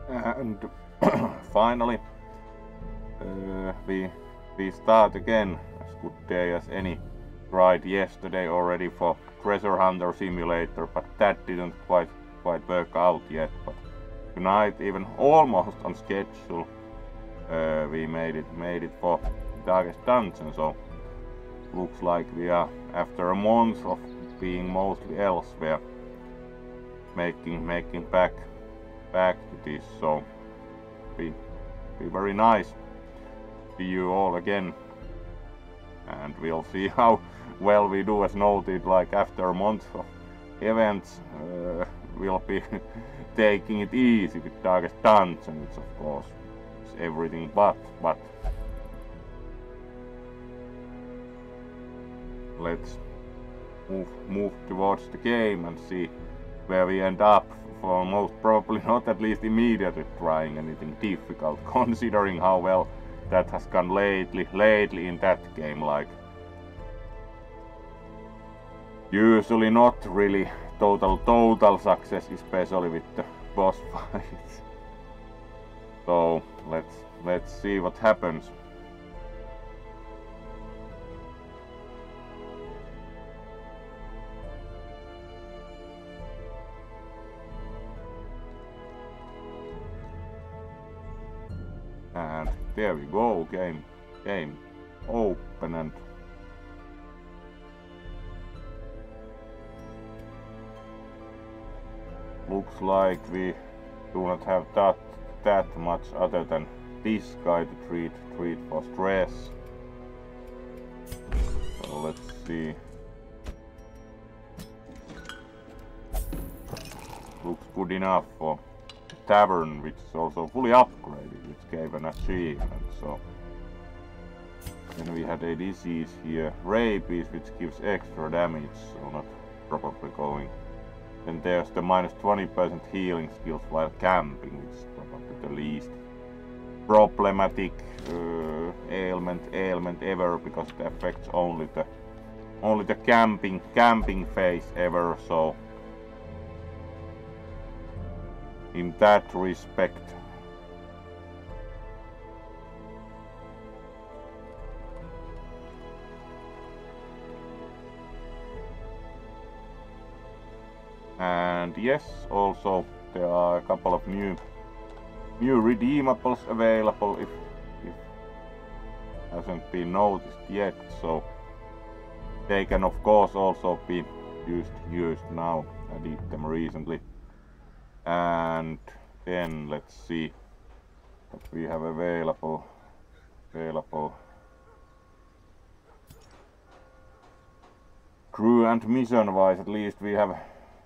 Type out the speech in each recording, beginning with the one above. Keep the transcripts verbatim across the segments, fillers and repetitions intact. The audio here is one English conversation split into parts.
And finally, uh, we we start again. As good day as any. Tried yesterday already for Treasure Hunter Simulator, but that didn't quite quite work out yet. But tonight, even almost on schedule, uh, we made it made it for Darkest Dungeon. So looks like we are, after a month of being mostly elsewhere, making making back back to this. So be be very nice. See you all again, and we'll see how well we do. As noted, like after a month of events, uh, we'll be taking it easy with Darkest Dungeon, which of course is everything but but let's move move towards the game and see where we end up. For most probably not at least immediately trying anything difficult, considering how well that has gone lately lately in that game. Like, usually not really total total success, especially with the boss fights. So let's let's see what happens. And there we go, game game open, and looks like we do not have that that much other than this guy to treat treat for stress. So let's see. Looks good enough for Tavern, which is also fully upgraded, which gave an achievement. So then we had a disease here, rabies, which gives extra damage, so not probably going. Then there's the minus twenty percent healing skills while camping, which is probably the least problematic uh, ailment ailment ever, because it affects only the only the camping camping phase ever. So in that respect, and yes, also there are a couple of new new redeemables available if if hasn't been noticed yet. So they can of course also be used used now. I did them recently. And then let's see what we have available. Available. Crew and mission wise, at least we have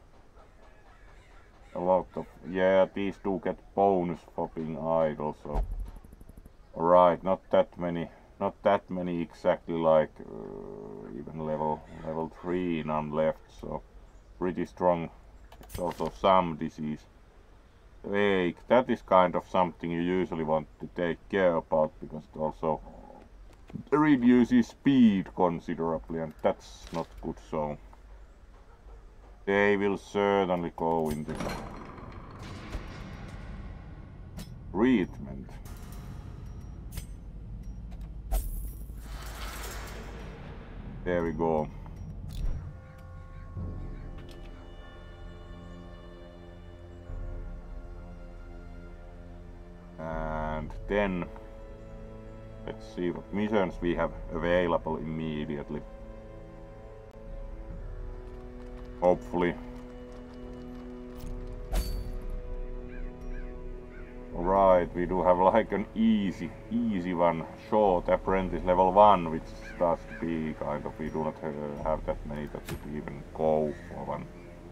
a lot of, yeah, these do get bonus for being idle. So alright, not that many, not that many exactly, like uh, even level level three, none left. So pretty strong. It's also some disease. Like, that is kind of something you usually want to take care about, because it also reduces speed considerably, and that's not good. So they will certainly go into treatment. There we go. And then let's see what missions we have available immediately. Hopefully. Alright, we do have like an easy, easy one, short apprentice level one, which starts to be kind of, we do not have, have that many that would even go for one.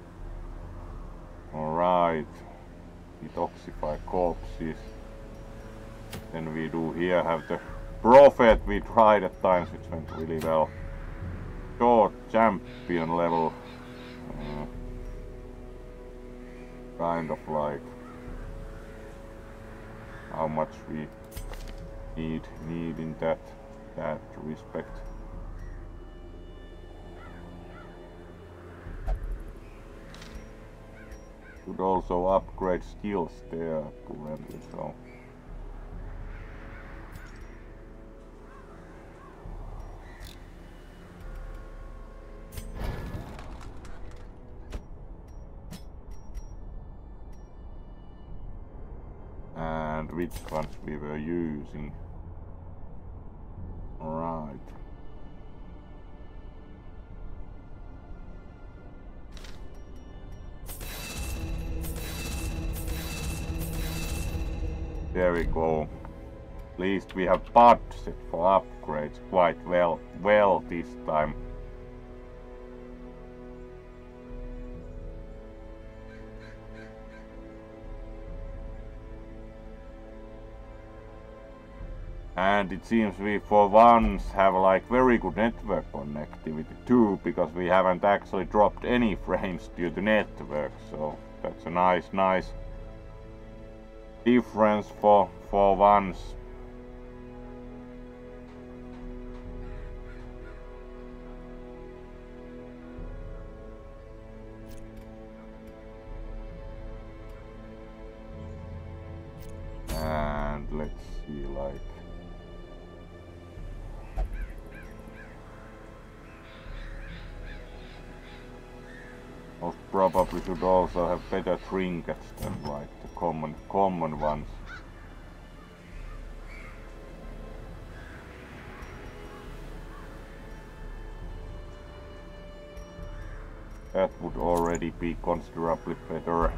Alright, detoxify corpses. Then we do here have the Prophet we tried at times, which went really well. Short champion level. Uh, kind of like how much we need need in that that respect. could also upgrade skills there currently, so. And which ones we were using. Right. There we go. At least we have budget for upgrades quite well, well this time. And it seems we for once have like very good network connectivity too, because we haven't actually dropped any frames due to network, so that's a nice, nice difference for, for once. And let's see, like, most probably should also have better trinkets than like the common common ones. That would already be considerably better.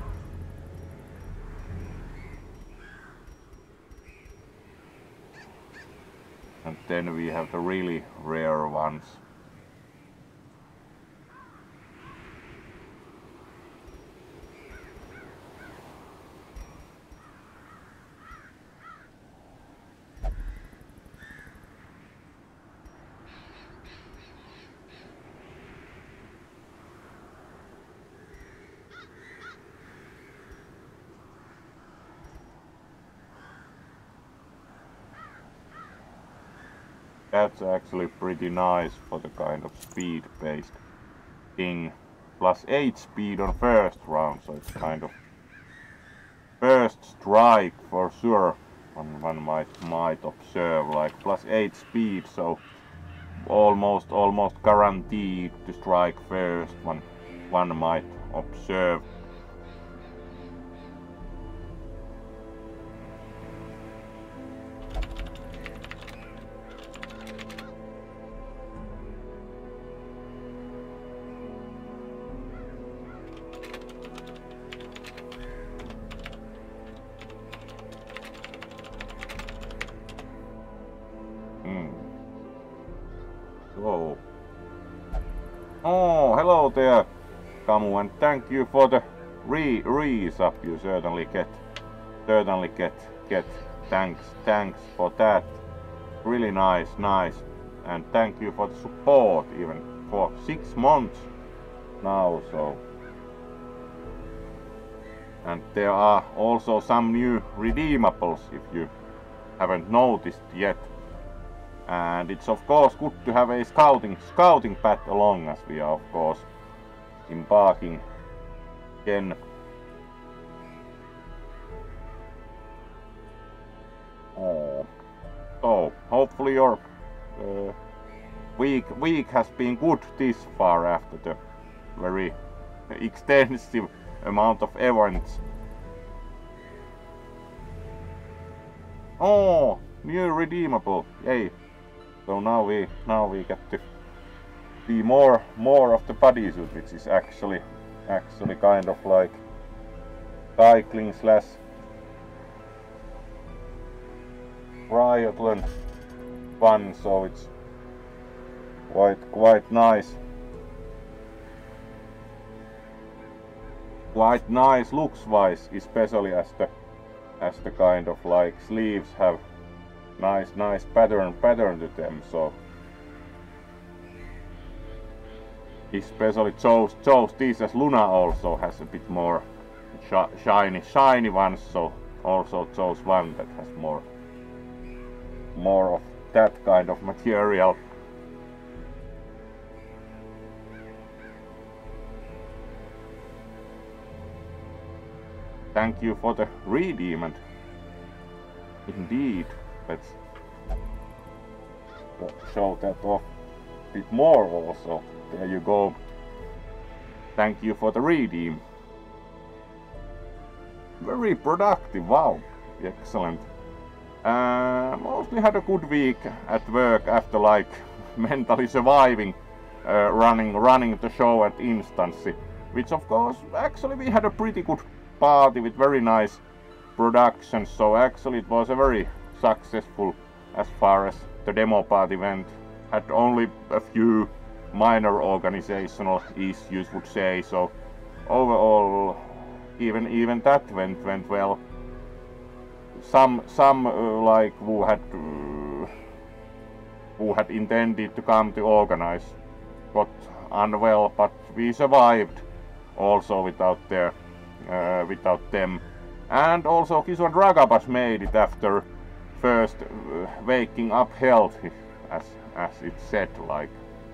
And then we have the really rare ones. That's actually pretty nice for the kind of speed-based thing. Plus eight speed on first round, so it's kind of first strike for sure. One, one might might observe like plus eight speed, so almost almost guaranteed to strike first. One one might observe. Oh. Oh, hello there, Kamu, and thank you for the re re-sub. You certainly get, certainly get, get. Thanks, thanks for that. Really nice, nice, and thank you for the support, even for six months now. So, and there are also some new redeemables if you haven't noticed yet. And it's of course good to have a scouting scouting pad along, as we are of course embarking again. Oh, so hopefully your uh, week week has been good this far after the very extensive amount of events. Oh, new redeemable, yay! So now we now we get to see more more of the bodysuit, which is actually actually kind of like cycling slash triathlon fun. So it's quite quite nice, quite nice looks wise, especially as the as the kind of like sleeves have nice nice pattern pattern to them, so especially chose chose these, as Luna also has a bit more sh shiny shiny ones, so also chose one that has more more of that kind of material. thank you for the redeem, and indeed, let's show that off a bit more also. There you go. Thank you for the redeem. Very productive, wow, excellent. Uh, mostly had a good week at work after like mentally surviving uh, running running the show at Instancy, which of course actually we had a pretty good party with very nice production, so actually it was a very successful as far as the demo party went. Had only a few minor organizational issues, would say, so overall even even that went went well. Some some uh, like who had uh, who had intended to come to organize got unwell, but we survived also without their uh, without them. And also Kisu and Ragabas made it after first uh, waking up healthy, as as it said, like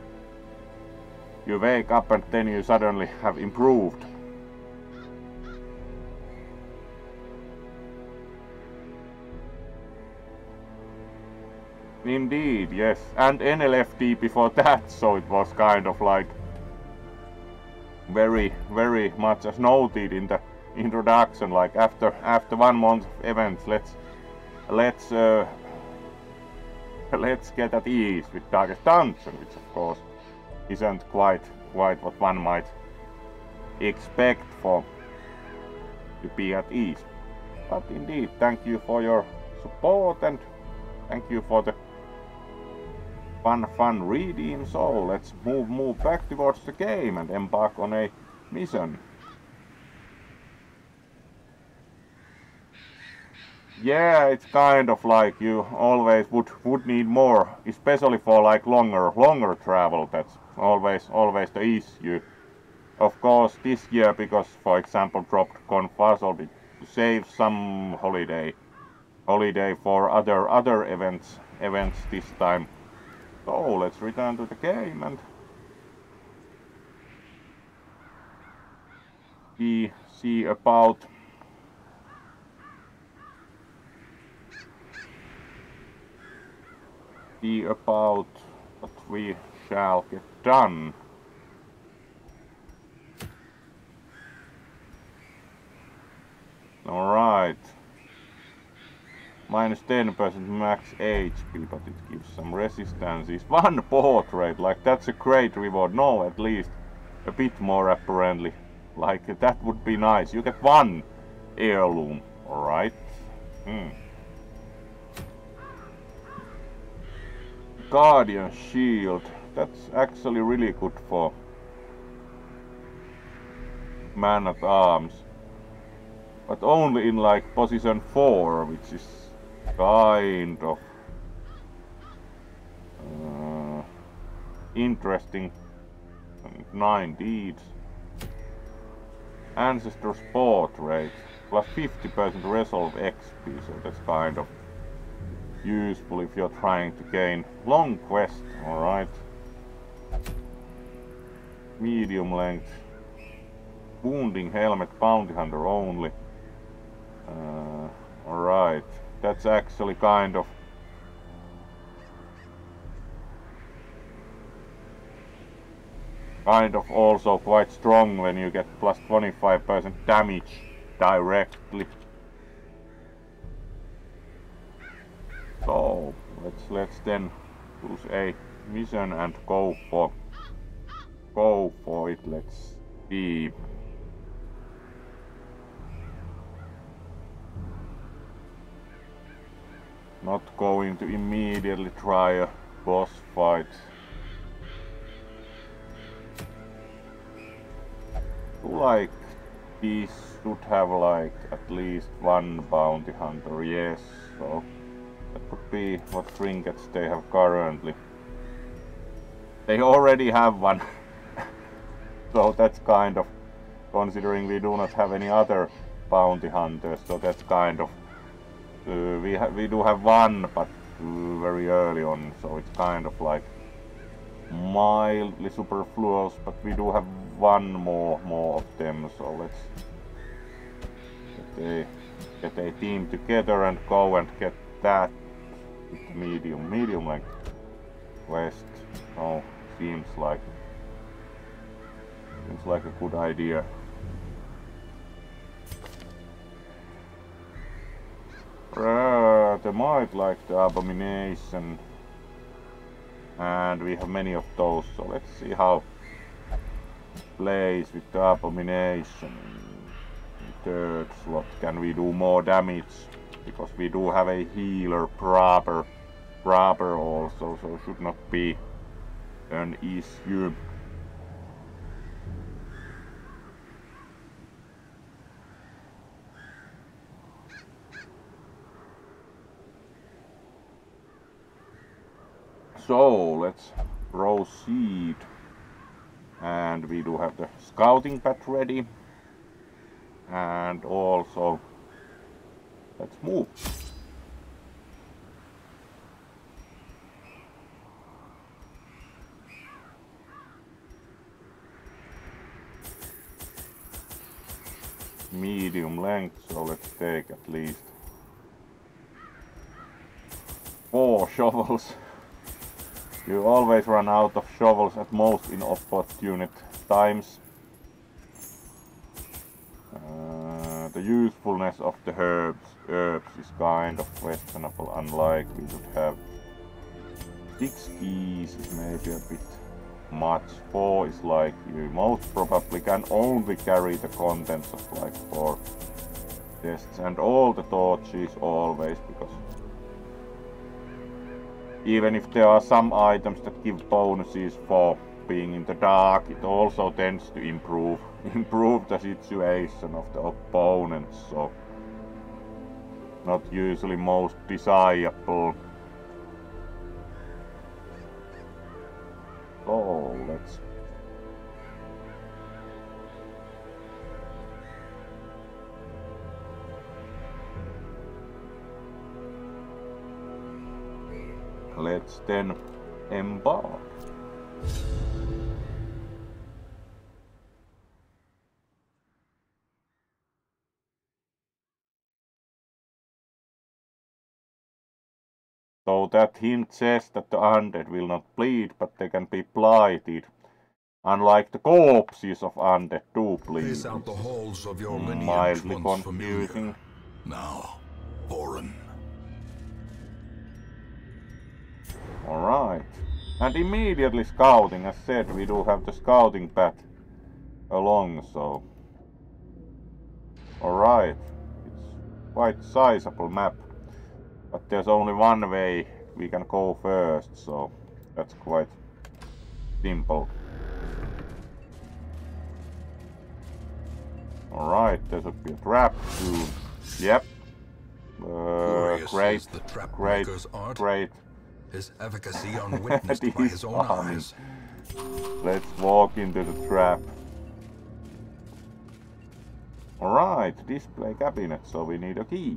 you wake up and then you suddenly have improved. Indeed, yes, and N L F T before that, so it was kind of like very, very much as noted in the introduction. Like after after one month of events, let's let's uh, let's get at ease with Darkest Dungeon, which of course isn't quite quite what one might expect for to be at ease. But indeed, thank you for your support and thank you for the fun fun redeem. So let's move move back towards the game and embark on a mission. Yeah, it's kind of like you always would would need more, especially for like longer longer travel. That's always always the issue. Of course, this year, because for example dropped Confazol to save some holiday holiday for other other events events this time. So let's return to the game and see see about see about what we shall get done. All right. Minus ten percent max H P, but it gives some resistances. One portrait, like that's a great reward. No, at least a bit more apparently. Like that would be nice. You get one heirloom, alright. Hmm. Guardian Shield. That's actually really good for Man at Arms. But only in like position four, which is kind of uh, interesting. Nine deeds. Ancestor's Portrait plus fifty percent resolve X P, so that's kind of useful if you're trying to gain long quest. Alright. Medium length. Wounding Helmet Bounty Hunter only. Uh, Alright. That's actually kind of kind of also quite strong when you get plus twenty-five percent damage directly. So let's let's then choose a mission and go for go for it. Let's see. Not going to immediately try a boss fight. Like these should have like at least one bounty hunter, yes, so that could be what trinkets they have currently. They already have one. So that's kind of, considering we do not have any other bounty hunters, so that's kind of uh, we have we do have one, but uh, very early on, so it's kind of like mildly superfluous, but we do have one more more of them, so let's get a, get a team together and go and get that medium, medium length quest. Oh, seems like seems like a good idea. Uh, they might like the abomination, and we have many of those, so let's see how it plays with the abomination. Third slot, can we do more damage? Because we do have a healer proper, proper also, so should not be an issue. So let's proceed, and we do have the scouting pad ready, and also let's move. Medium length, so let's take at least four shovels. You always run out of shovels at most inopportune times. Uh, the usefulness of the herbs, herbs is kind of questionable, unlike we should have six keys is maybe a bit much. Four is like you most probably can only carry the contents of like four chests, and all the torches always, because even if there are some items that give bonuses for being in the dark, it also tends to improve improve the situation of the opponents, so not usually most desirable. So let's let's then embark. So that hint says that the undead will not bleed, but they can be blighted. Unlike the corpses of undead do bleed. Pace out the halls of your lineage, mildly once confusing. familiar, now foreign. Alright. And immediately scouting, as said, we do have the scouting pad along, so... Alright. It's quite sizable map. But there's only one way we can go first, so that's quite simple. Alright, there should be a trap soon. Yep. Uh, great, the trap great, art. great. His efficacy unwitnessed by his own eyes. Let's walk into the trap. Alright, display cabinet, so we need a key.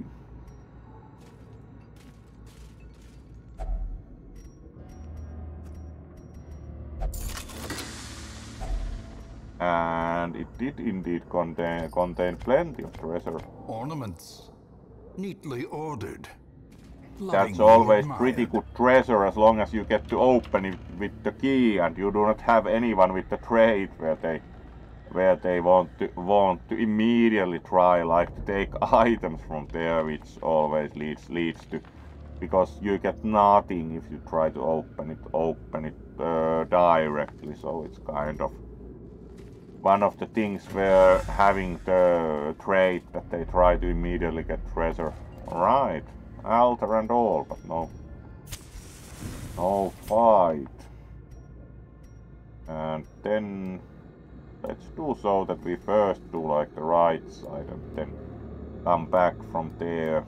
And it did indeed contain contain plenty of treasure. Ornaments, neatly ordered. That's always pretty good treasure as long as you get to open it with the key and you do not have anyone with the trade where they where they want to want to immediately try like to take items from there, which always leads leads to, because you get nothing if you try to open it open it uh, directly. So it's kind of one of the things where having the trade that they try to immediately get treasure. Alright, altar and all, but no no fight. And then let's do so that we first do like the right side and then come back from there.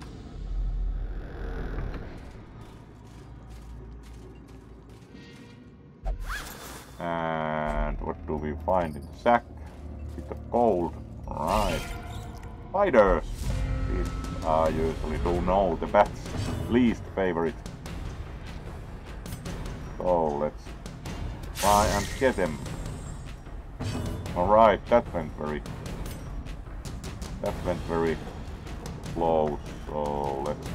And what do we find in the sack? Bit of gold. Alright. Spiders! These I usually do know the bat's least favorite. So let's try and get them. Alright, that went very that went very close, so let's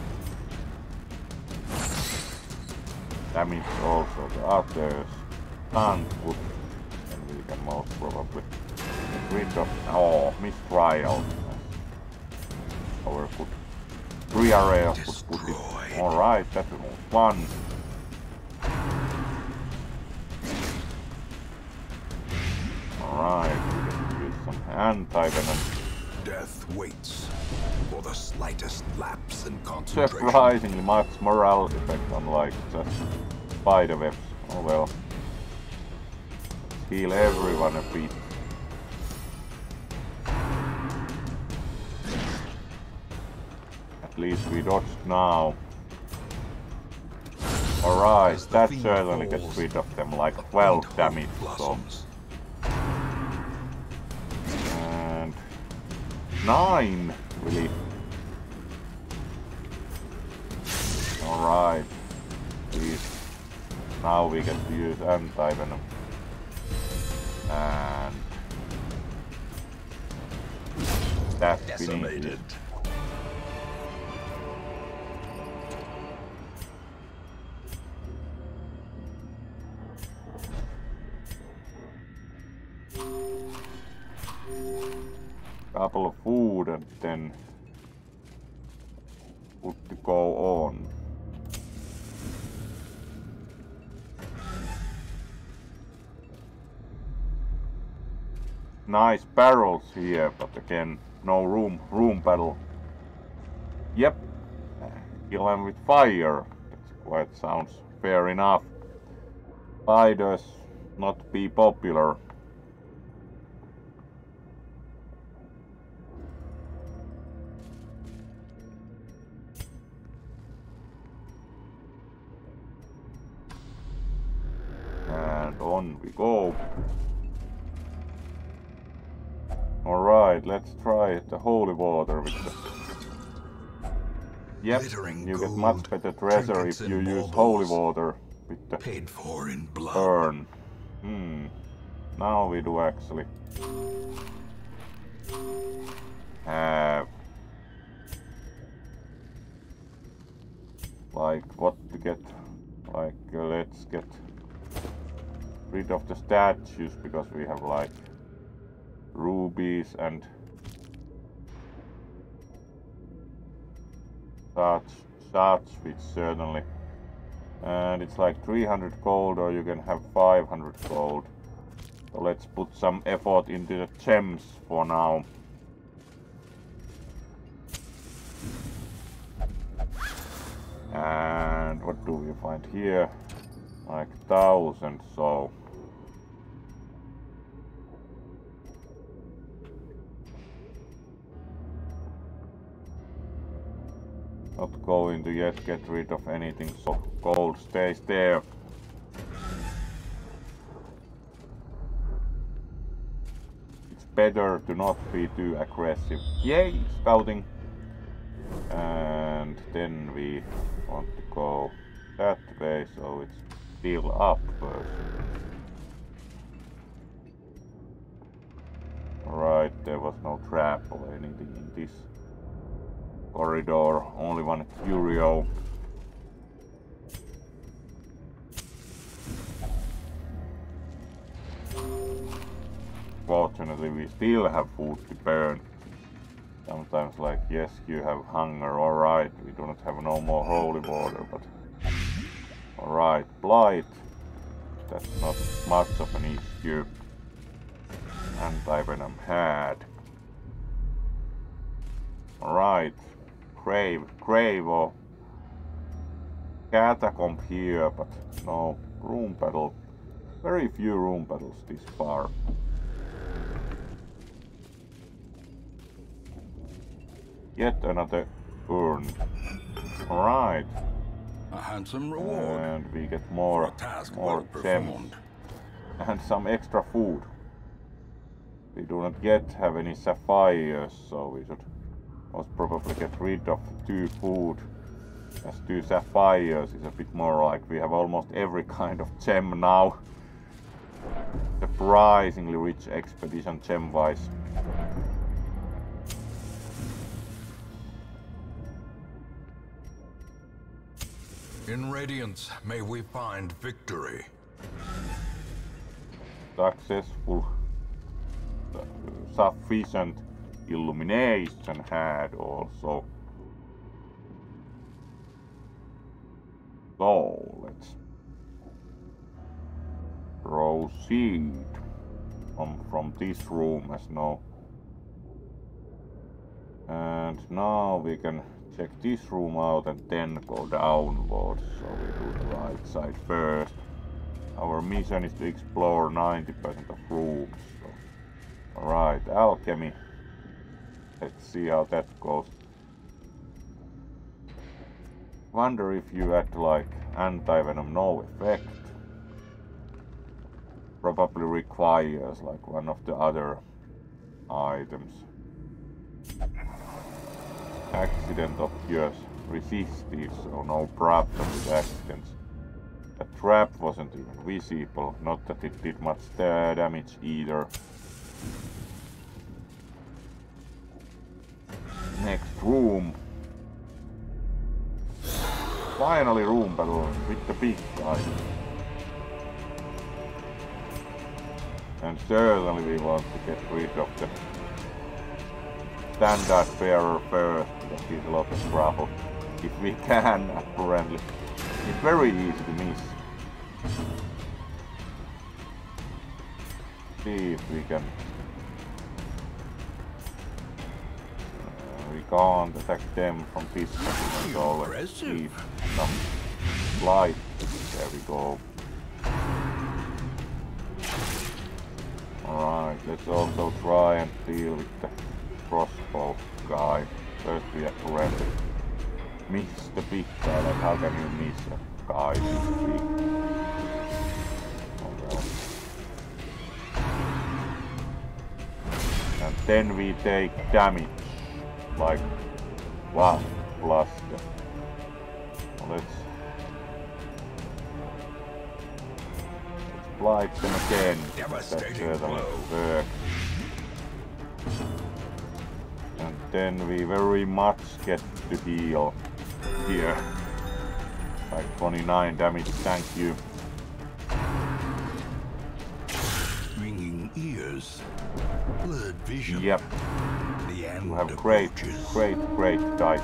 damage also the others. Can't put, and we can most probably get rid of, oh, mistrial. Our good pre-area would put it. Alright, that was fun. Alright, we can use some anti-venom. Death waits for the slightest lapse in concentration. Surprisingly much morale effect unlike just spider webs. Oh well. Let's heal everyone a bit. At least we dodged now. Alright, that certainly gets rid of them, like twelve damage, so. And nine, really. Alright. At least now we get to use anti-venom. And that finishes. Couple of food and then good to go on. Nice barrels here, but again, no room room battle. Yep, kill them with fire. That's quite sounds fair enough. Spiders not be popular. On we go. Alright, let's try the holy water with the... Yep, you get much better treasure if you use holy water with the paid for in blood. Burn. Hmm. Now we do actually have like what to get. Like uh, let's get rid of the statues because we have like rubies and such, such which certainly, and it's like three hundred gold or you can have five hundred gold. So let's put some effort into the gems for now. And what do we find here? Like thousand, so not going to yet get rid of anything, so gold stays there. It's better to not be too aggressive. Yay, scouting! And then we want to go that way, so it's still up first. Right, there was no trap or anything in this corridor, only one curio. Fortunately, we still have food to burn. Sometimes, like, yes, you have hunger, alright, we do not have no more holy water, but alright, blight. That's not much of an issue. Anti-venom had. Alright. Grave, grave or catacomb here, but no room battle. Very few room battles this far. Yet another urn. Alright. A handsome reward. And we get more, task more well gems. And some extra food. We do not yet have any sapphires, so we should most probably get rid of two food. As two sapphires is a bit more like we have almost every kind of gem now. Surprisingly rich expedition gem wise. In Radiance, may we find victory. Successful. Sufficient illumination had also. So let's proceed from, from this room as no. And now we can check this room out and then go downwards. So we do the right side first. Our mission is to explore ninety percent of rooms. So. Alright, alchemy. Let's see how that goes. Wonder if you add like anti-venom, no effect. Probably requires like one of the other items. Accident occurs resisted, so no problem with accidents. The trap wasn't even visible, not that it did much damage either. Next room. Finally room battle with the big guy. And certainly we want to get rid of the standard bearer first, because he's a lot of trouble. If we can, apparently. It's very easy to miss. See if we can... Uh, we can't attack them from this position, so let's see some light. There we go. Alright, let's also try and deal with the crossbow guy. First we have to really miss the big guy. Like, how can you miss a guy this big? Oh well. And then we take damage. Like one plus the... Let's... Let's blight them again. That certainly works. And then we very much get to heal here. Like twenty-nine damage, thank you. Ringing ears, blurred vision. Yep. The end You have great, approaches. great, great dice.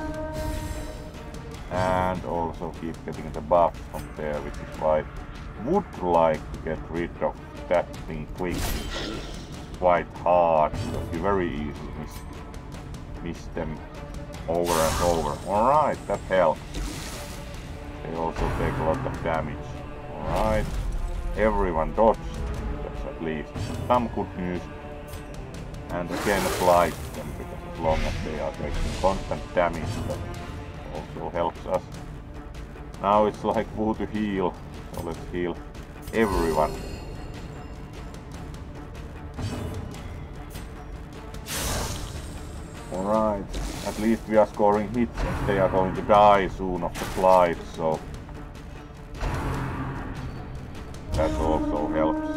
And also keep getting the buffs from there, which is why I would like to get rid of that thing quickly. Quite hard, because you very easily miss, miss them over and over. Alright, that helps. They also take a lot of damage. Alright, everyone dodged. That's at least some good news. And again blight them, because as long as they are taking constant damage, that also helps us. Now it's like who to heal, so let's heal everyone. Alright, at least we are scoring hits, and they are going to die soon of the slide, so that also helps.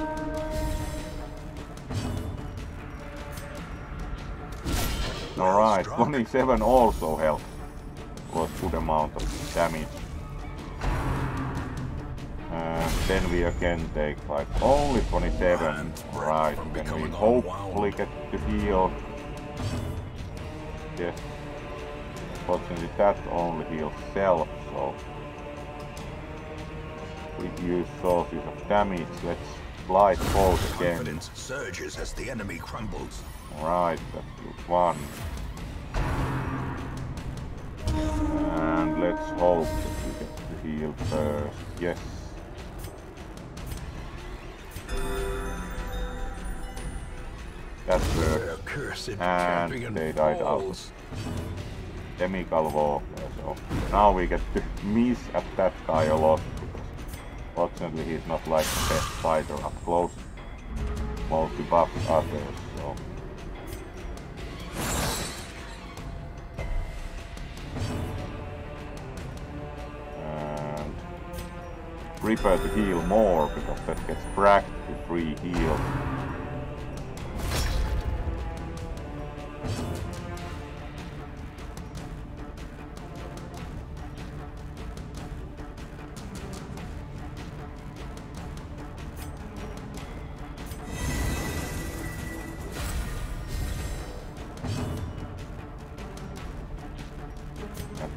Alright, twenty-seven also helps. It was good amount of damage. And then we again take like only twenty-seven. Right, then we hopefully get to heal. Yes. Fortunately that only heals self, so we use sources of damage. Let's blight both again. Confidence surges as the enemy crumbles. Alright, that's good one. And let's hope that we get to heal first. Yes. That works. And they died out of chemical warfare, so now we get to miss at that guy a lot, because fortunately he's not like the best fighter up close. Mostly buffs others, so and prepare to heal more, because that gets practically free heal.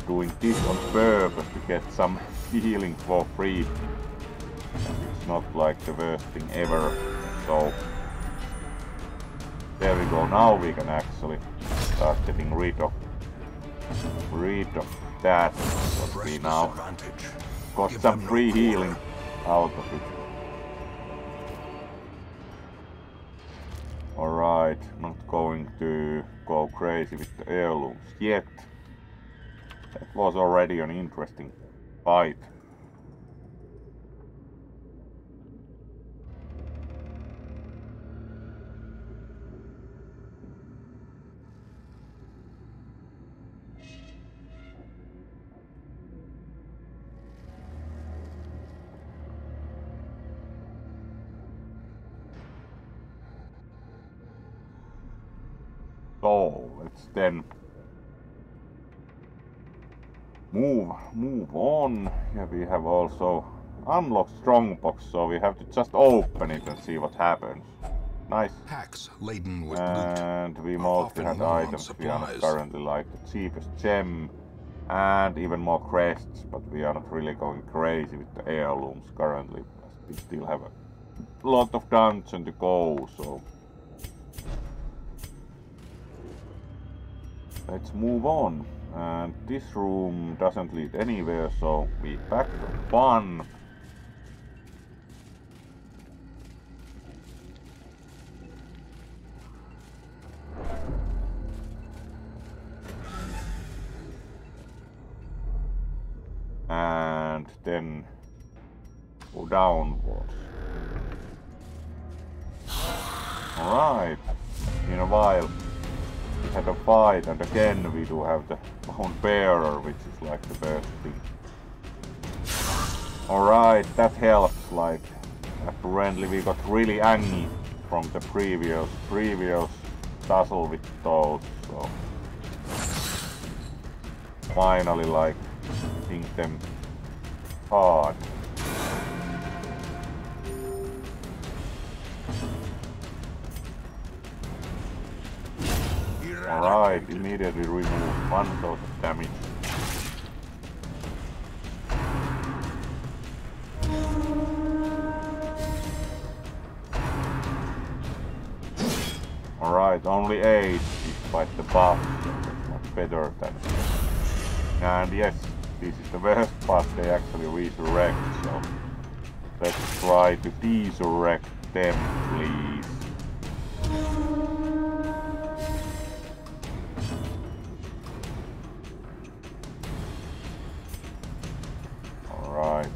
doing this on purpose to get some healing for free. It's not like the worst thing ever. So there we go. Now we can actually start getting rid of rid of that. What we now got some free healing out of it. Alright, not going to go crazy with the heirlooms yet. That was already an interesting fight. So let's then move move on. Here we have also unlocked Strongbox, so we have to just open it and see what happens. Nice. Packs laden with and loot we are mostly often had low on items. We are not supplies. currently like the cheapest gem and even more crests, but we are not really going crazy with the heirlooms currently. We still have a lot of dungeon to go, so let's move on. And this room doesn't lead anywhere, so we back to fun. And then go downwards. Alright, in a while we had a fight, and again we do have the Bone Bearer, which is like the best thing. Alright, that helps. Like, apparently we got really angry from the previous previous tussle with those, so finally like hitting them hard. Alright, immediately remove one dose of damage. Alright, only eight despite the buff, so that's much better than. And yes, this is the worst part, they actually resurrect, so let's try to desurrect them, please. Alright.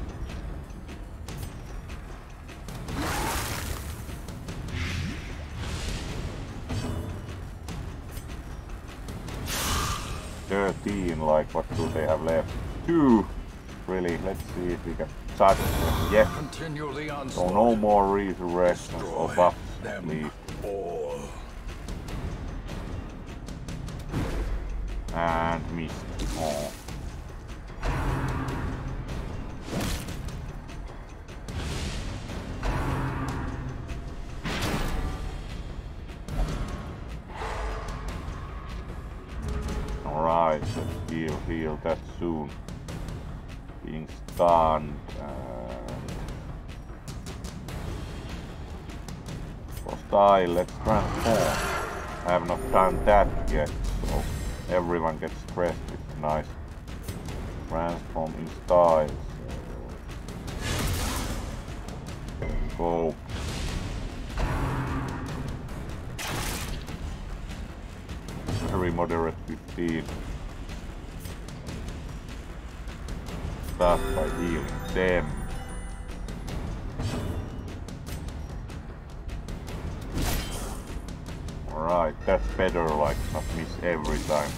thirteen, like, what do they have left? Two! Really, let's see if we can touch them. Yes! So no more resurrections or buffs, at least. All. And missed. Oh. Alright, let's heal, heal that soon. Being stunned and hostile, let's transform. I have not done that yet, so everyone gets stressed with nice transform in style. So there we go. Very moderate fifteen. Start by healing them. Alright, that's better, like not miss every time.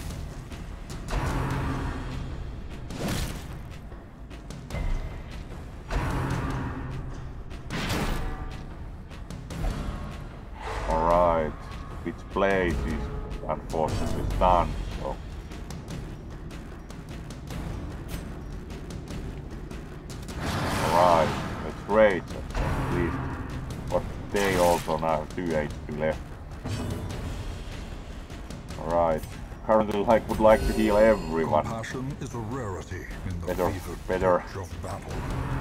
Alright, which place is unfortunately stunned, so alright, let's rage at least. But they also now have two H P left. Alright, currently like would like to heal everyone. Compassion is a rarity in the Better, fevered better. pitch of battle.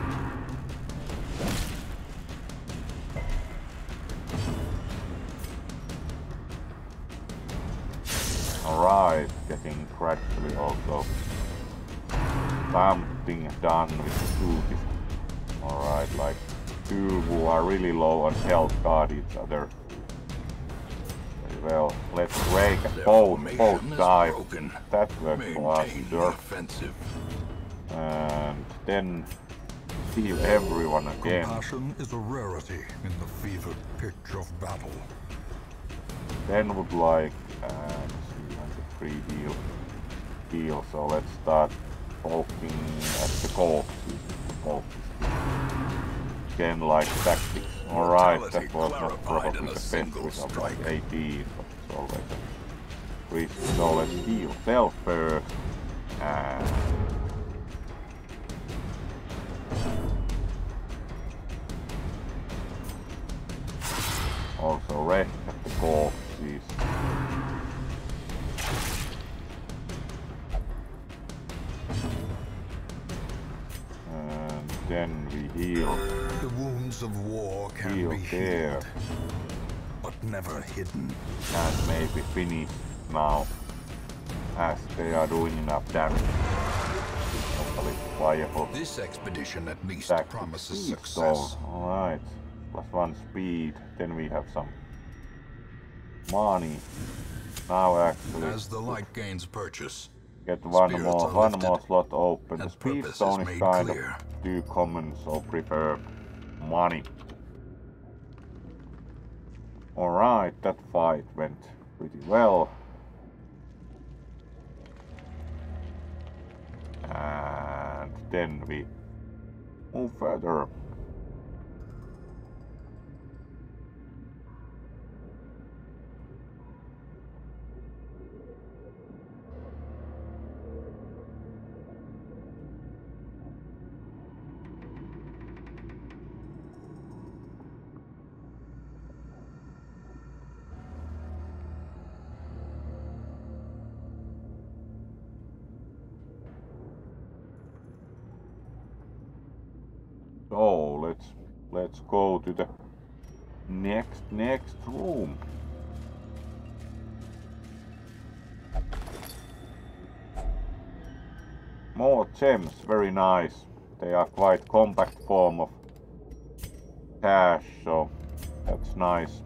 Alright, getting gradually also something done with the two. Alright, like two who are really low on health guard each other. Very well, let's break both, both die. That works for us, sure. And then heal everyone again. Compassion is a rarity in the fevered pitch of battle. Then would like uh, free heal. Heal. So let's start poking at the corpses. Again, like tactics. Alright, that was not probably the best with like eighteen, but it's always a risk. So let's heal self first. And also rest at the corpses. And then we heal. The wounds of war can Heal be there. healed, but never hidden. And maybe finish now, as they are doing enough damage. Totally viable. This expedition at least Tactics promises speed success. stone. Alright, plus one speed. Then we have some money. Now actually As the light gains purchase, get one spirits more are one lifted, more slot open. The and speed purpose stone is is made kind clear. of too common, so prefer money. Alright, that fight went pretty well. And then we move further. So let's let's go to the next next room. More gems, very nice. They are quite compact form of cash, so that's nice.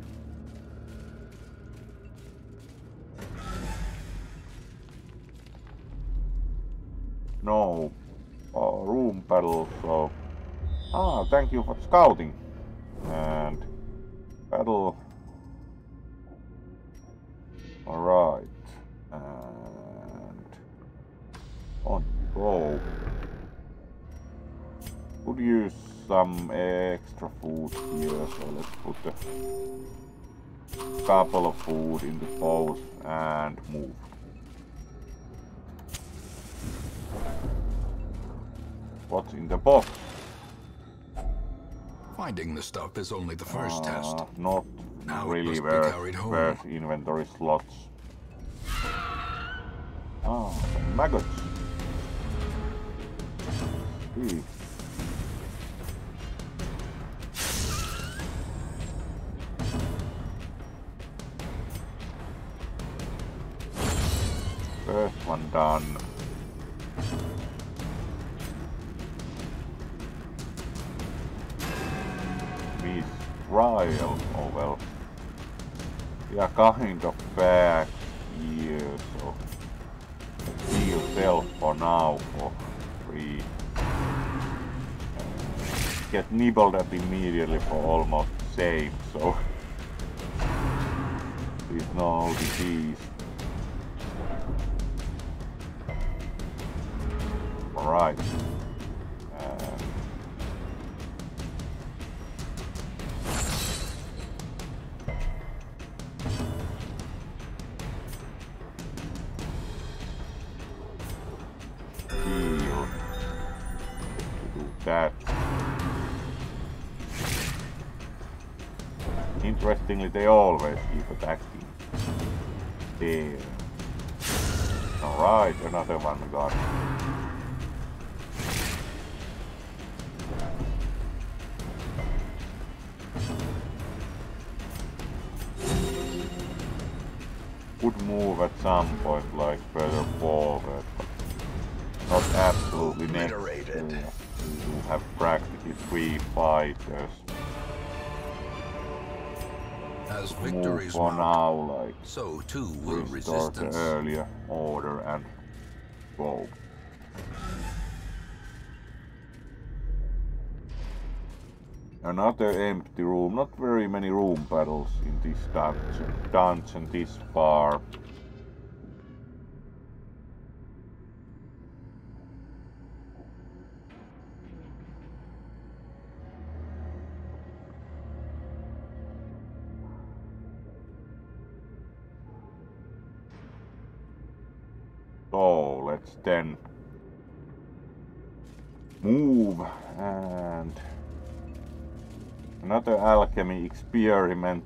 No uh, room battle, so ah, thank you for scouting. And battle. Alright. And on you go. Could use some extra food here, so let's put a couple of food in the pose and move. What's in the box? finding the stuff is only the first uh, test. Not Now it really must be worth, carried home. worth inventory slots. Ah, maggots. Gee. First one done. Miss trial. Oh well. We are kind of back here, so let's heal self for now for free. And get nibbled at immediately for almost the same, so there's no disease. Alright. Uh, heal. To do that. Interestingly, they always keep attacking. There. Alright, another one gone. Could move at some point, like further forward, but not absolutely necessary. You have practically three fighters. As victories move for mount, now, like so too will restore the resistance. earlier order and go. Another empty room. Not very many room battles in this dungeon, dungeon this far. So let's then move and another alchemy experiment.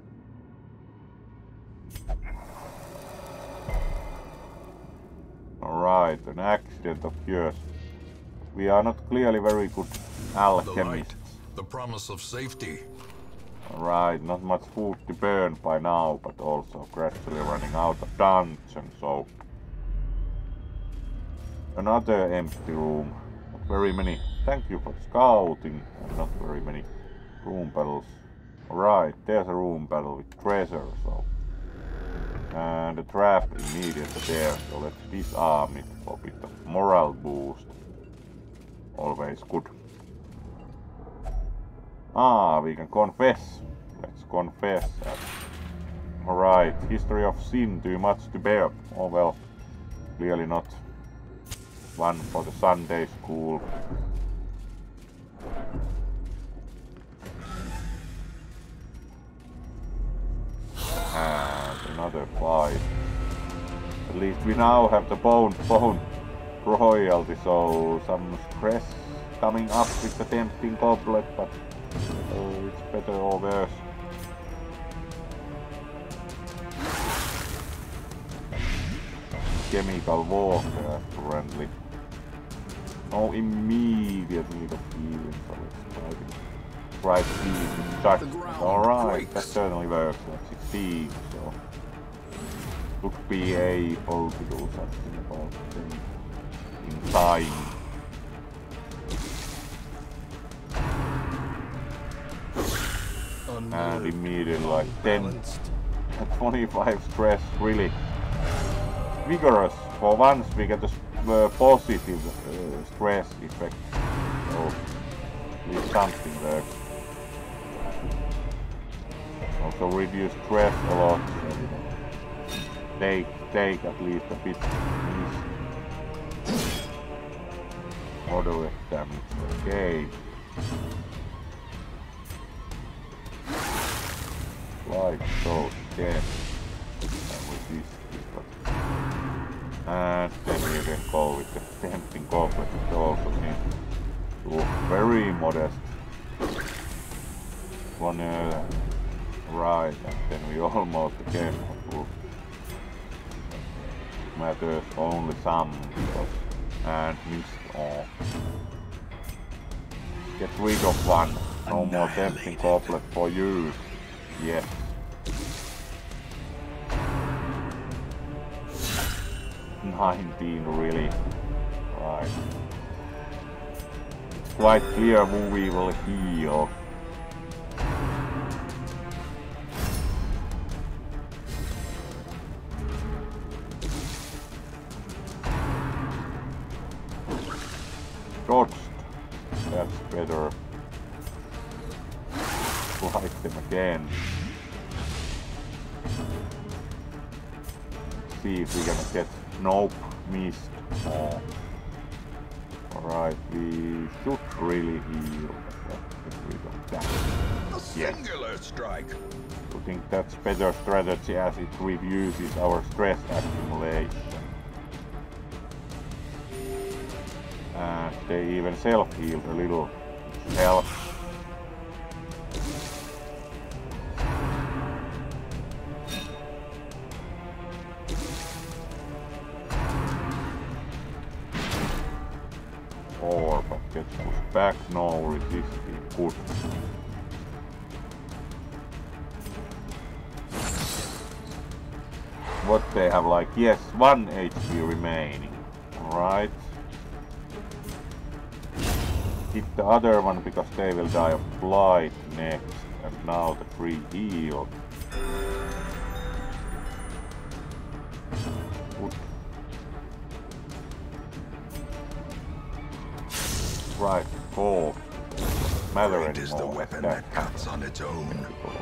Alright, an accident occurs. We are not clearly very good alchemists. The promise of safety. Alright, not much food to burn by now, but also gradually running out of dungeon, so another empty room. Not very many. Thank you for scouting. And not very many room battles. Alright, there's a room battle with treasure, so. And a trap immediately there, so let's disarm it for a bit of morale boost. Always good. Ah, we can confess. Let's confess. Alright, history of sin, too much to bear. Oh well, clearly not one for the Sunday school. And another fight. At least we now have the bone bone royalty, so some stress coming up with the tempting goblet, but oh, it's better or worse. Chemical warfare currently. No immediate need of healing, so let's try to try to heal judgment. Alright, that certainly works. That's sixteen, so should be able to do something about it in time. And immediately like ten, twenty-five stress, really vigorous. For once we get a uh, positive uh, stress effect, so at least something there. Also reduce stress a lot, so you know, take, take at least a bit moderate damage. Okay. Like so, again. And with this, this but and then we can go with the tempting goblet, which also seems to look very modest. One uh, right, and then we almost again matters only some because and missed all. Get rid of one. No more tempting goblet for you. Yes. nineteen really. Right. It's quite clear who we will heal. Dodged. That's better. Like them again. See if we can get. Nope, missed. Oh. Alright, we should really heal. Get rid of that. A singular yes. strike. I think that's better strategy as it reduces our stress accumulation. And they even self-healed a little, which helps. back, no resisting, good. What they have, like, yes, one H P remaining. Alright. Hit the other one because they will die of blight next. And now the free heal. Good. Right, four. Matter Great is the anymore. weapon That that cuts on its own.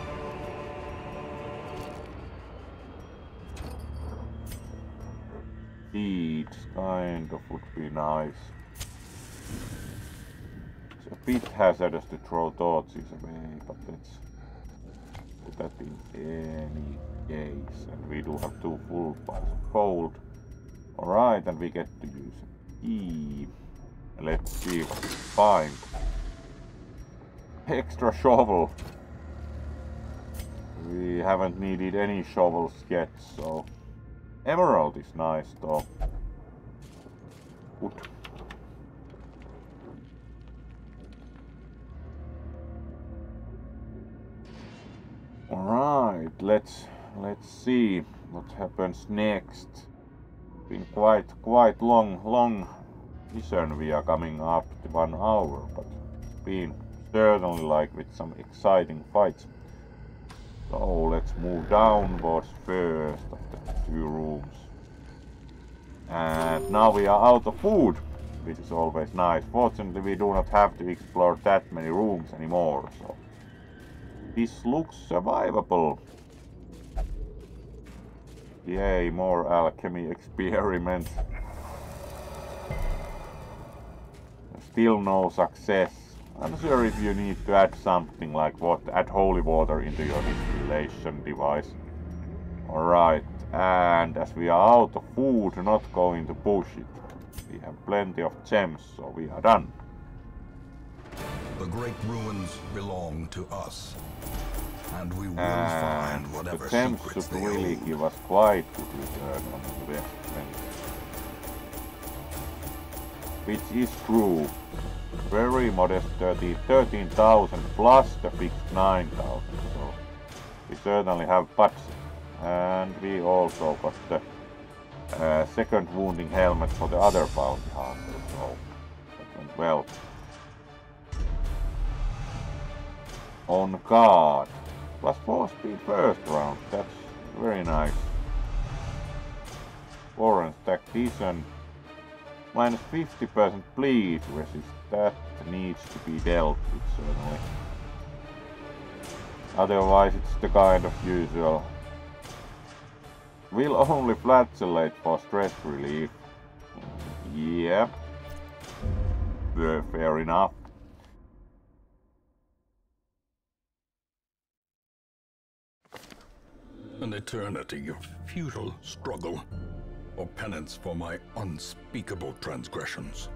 Seeds kind of would be nice. It's a bit hazardous to throw torches away, but let's put that in any case. And we do have two full piles of gold. Alright, and we get to use a key. Let's see what we find. Extra shovel. We haven't needed any shovels yet, so emerald is nice though. Good. Alright, let's let's see what happens next. Been quite quite long long mission. We are coming up to one hour, but it's been certainly like with some exciting fights. So let's move downwards first of the two rooms. And now we are out of food, which is always nice. Fortunately, we do not have to explore that many rooms anymore, so this looks survivable. Yay, more alchemy experiments. Still no success. I'm sure if you need to add something like what, add holy water into your distillation device. Alright, and as we are out of food, not going to push it. We have plenty of gems, so we are done. The great ruins belong to us, and we will And find whatever the gems secrets should they really hold. give us quite good return on investment. Which is true. Very modest thirteen thousand plus the fixed nine thousand, so we certainly have budget. And we also got the uh, second wounding helmet for the other bounty hunter, so that went well. On guard. Plus four speed first round, that's very nice. Warren tactician. Minus fifty percent bleed resist. That needs to be dealt with, certainly. Otherwise, it's the kind of usual. Will only flagellate for stress relief. Yeah. Uh, fair enough. An eternity of futile struggle, or penance for my unspeakable transgressions.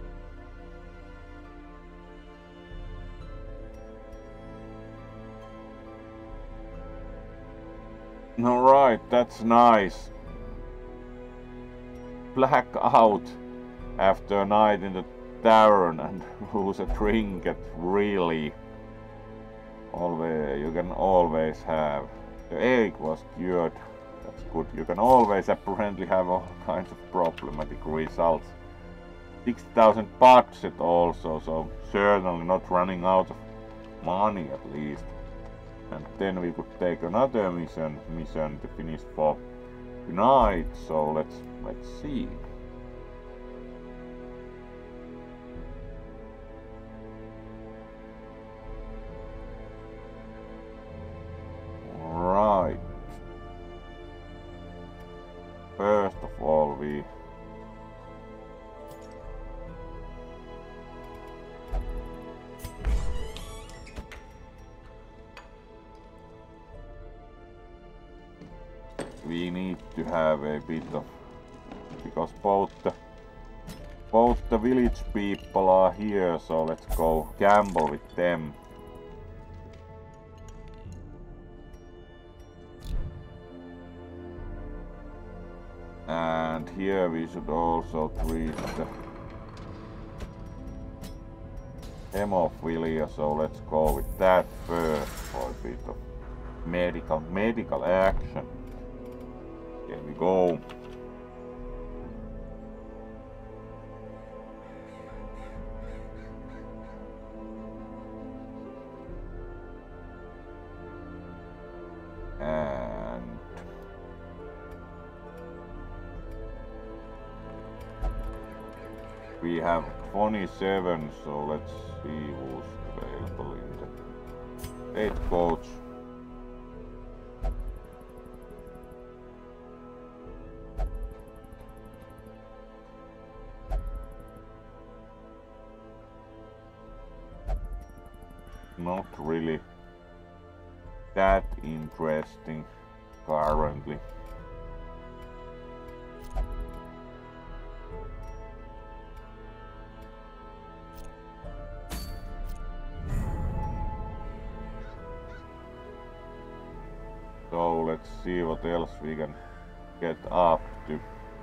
Alright, that's nice. Black out after a night in the tavern and lose a trinket, really. Always, you can always have. The egg was cured. That's good. You can always apparently have all kinds of problematic results. six thousand budget also, so certainly not running out of money at least. And then we could take another mission mission to finish for tonight, so let's let's see. Alright. First of all, we we need to have a bit of, because both the both the village people are here, so let's go gamble with them. And here we should also treat the hemophilia, so let's go with that first for a bit of medical medical action. Here we go. And we have twenty-seven, so let's see who's available in the head coach. Not really that interesting currently. So let's see what else we can get up to.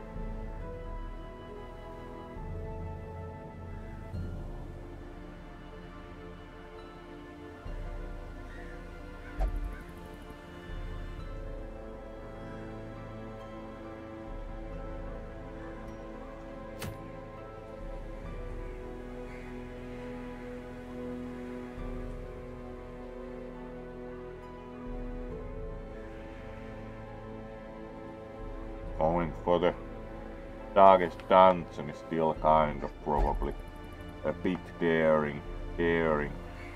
Going for the darkest dungeon is still kind of probably a bit daring, daring.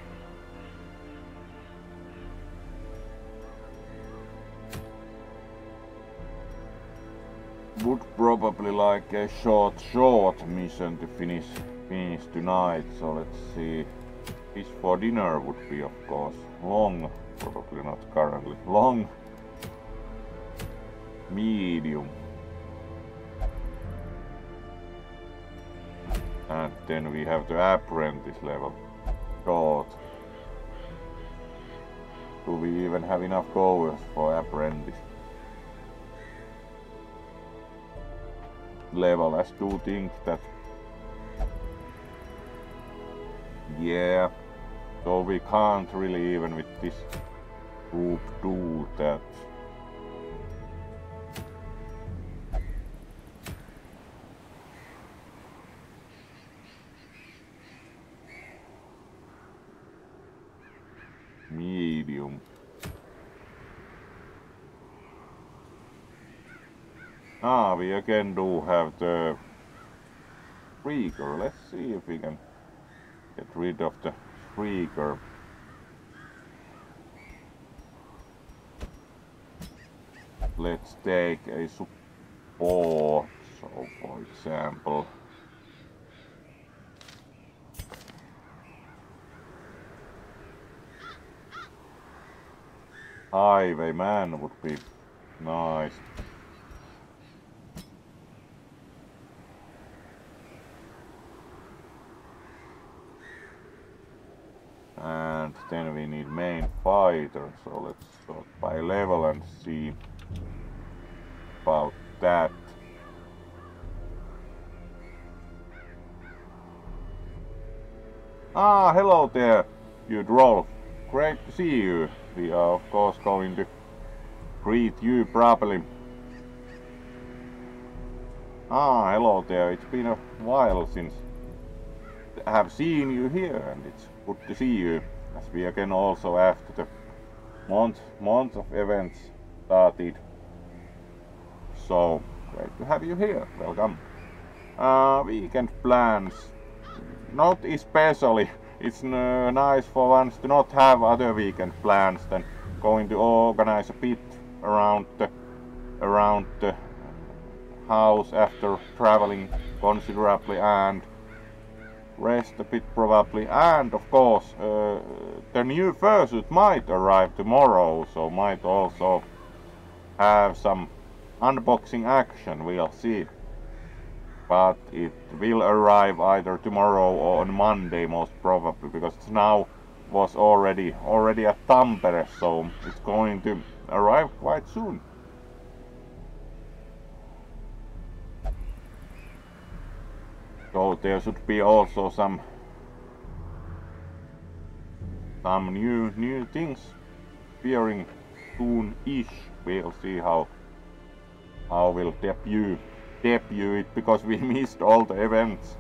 Would probably like a short, short mission to finish, finish tonight. So let's see. Fish for dinner would be, of course, long. Probably not currently. Long. Medium. And then we have the apprentice level. Short. Do we even have enough goers for apprentice level? I do think that, yeah, so we can't really even with this group do that. Medium. Ah, we again do have the Shrieker. Let's see if we can get rid of the Shrieker. Let's take a support. So, for example, Highwayman would be nice. And then we need main fighter, so let's sort by level and see about that. Ah, hello there, you Rolf. Great to see you. We are of course going to greet you properly. Ah, hello there. It's been a while since I have seen you here, and it's good to see you, as we again also after the month month of events started. So great to have you here. Welcome. Uh, weekend plans, not especially. It's uh, nice for once to not have other weekend plans than going to organize a bit around the around the house after traveling considerably and rest a bit probably. And of course uh, the new fursuit might arrive tomorrow, so might also have some unboxing action. We'll see. But it will arrive either tomorrow or on Monday most probably, because it's now was already already at Tampere, so it's going to arrive quite soon. So there should be also some some new new things appearing soon-ish. We'll see how how we'll debut debut it, because we missed all the events,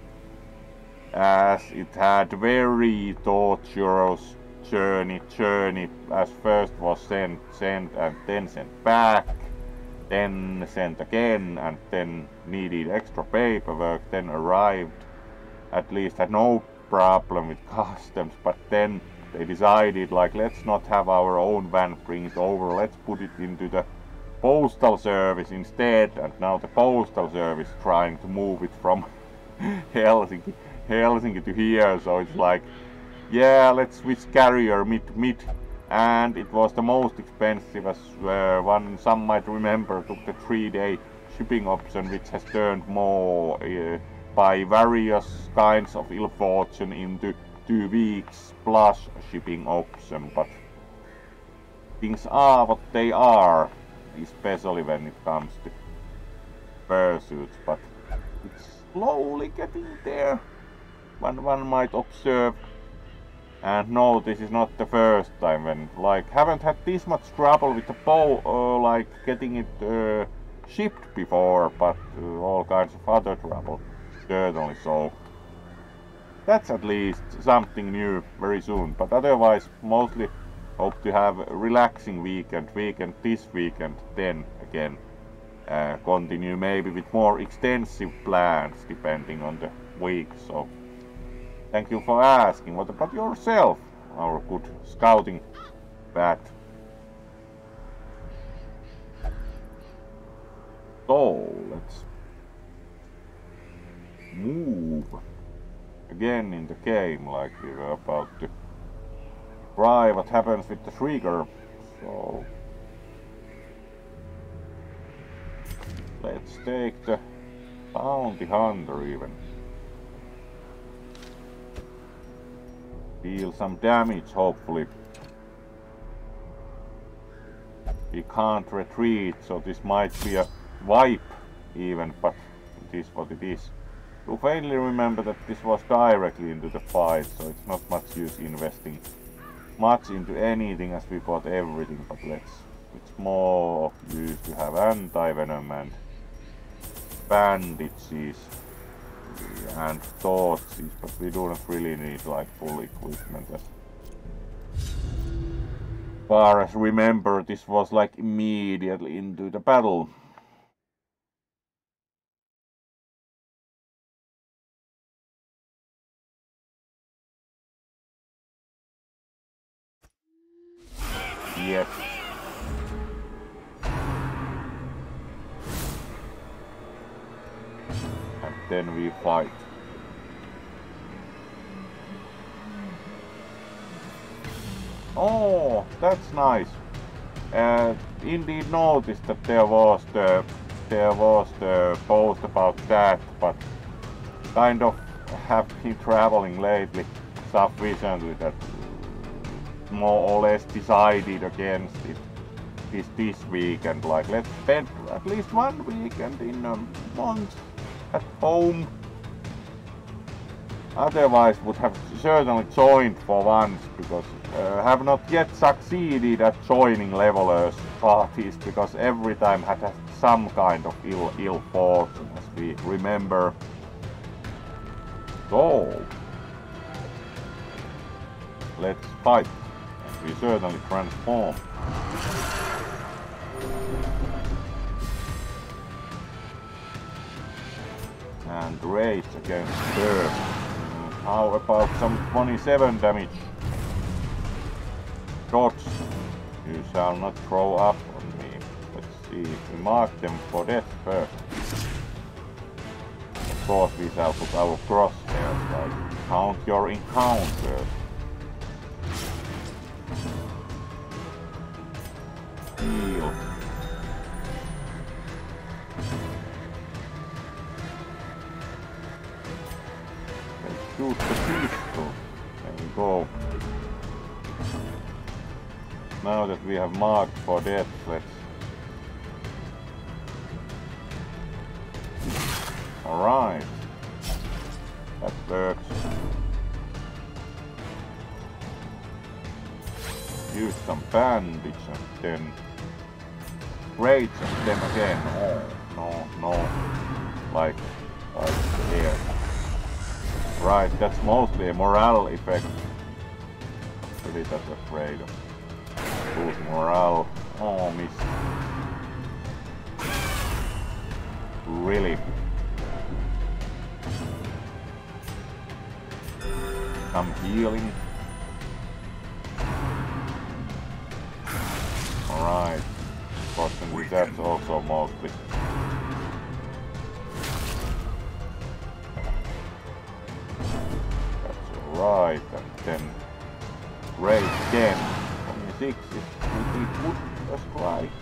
as it had very torturous journey journey as first was sent sent and then sent back, then sent again, and then needed extra paperwork, then arrived, at least had no problem with customs, but then they decided, like, let's not have our own van bring it over, let's put it into the postal service instead, and now the postal service trying to move it from Helsinki Helsinki to here, so it's like, yeah, let's switch carrier mid mid, and it was the most expensive, as uh, one some might remember, took the three-day shipping option, which has turned more uh, by various kinds of ill fortune into two weeks plus shipping option, but things are what they are, especially when it comes to pursuits, but it's slowly getting there. One, one might observe, and no, this is not the first time when, like, haven't had this much trouble with the bow, uh, like getting it uh, shipped before, but uh, all kinds of other trouble, certainly, so that's at least something new very soon, but otherwise mostly hope to have a relaxing weekend, weekend this weekend, then again uh, continue maybe with more extensive plans depending on the week, so thank you for asking. What about yourself, our good scouting bat? So let's move again in the game, like we were about to try what happens with the trigger. So let's take the bounty hunter even. Deal some damage, hopefully. We can't retreat, so this might be a wipe even, but it is what it is. You faintly remember that this was directly into the fight, so it's not much use investing much into anything, as we bought everything, but let's, it's more of use to have anti-venom and bandages and torches, but we do not really need like full equipment. As far as remember, this was like immediately into the battle. Yes. And then we fight. Oh, that's nice. Uh, indeed noticed that there was the there was the post about that, but kind of have been traveling lately sufficiently that more or less decided against it this this weekend. Like, let's spend at least one weekend in a month at home. Otherwise would have certainly joined for once, because uh, have not yet succeeded at joining levelers parties, because every time had some kind of ill ill fortune, as we remember. So let's fight. We certainly transform. And rage against her. How about some twenty-seven damage? Shots. You shall not throw up on me. Let's see if we mark them for death first. Of course we shall put our crosshairs, like count your encounters. Heal. Let's shoot the pistol. There we go. Now that we have marked for death, let's... Alright. That works. use some bandage and then rage and then again. Oh, no, no. Like, like here. Right, that's mostly a morale effect. Really that afraid of losing morale. Oh, miss. Really? Some healing. Alright. Fortunately that's also mostly. That's alright, and then raise again. twenty-six is pretty good, that's right.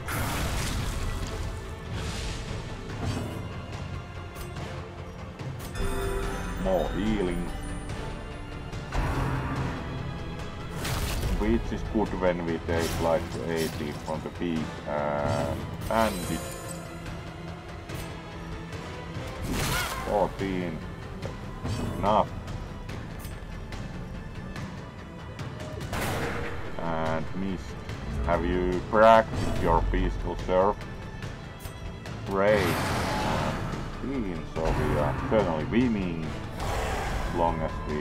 More healing. Which is good when we take like eighty from the peak and bandage. fourteen. Enough. And missed. Have you practiced your pistol serve? Great. fifteen, so we are certainly winning as long as we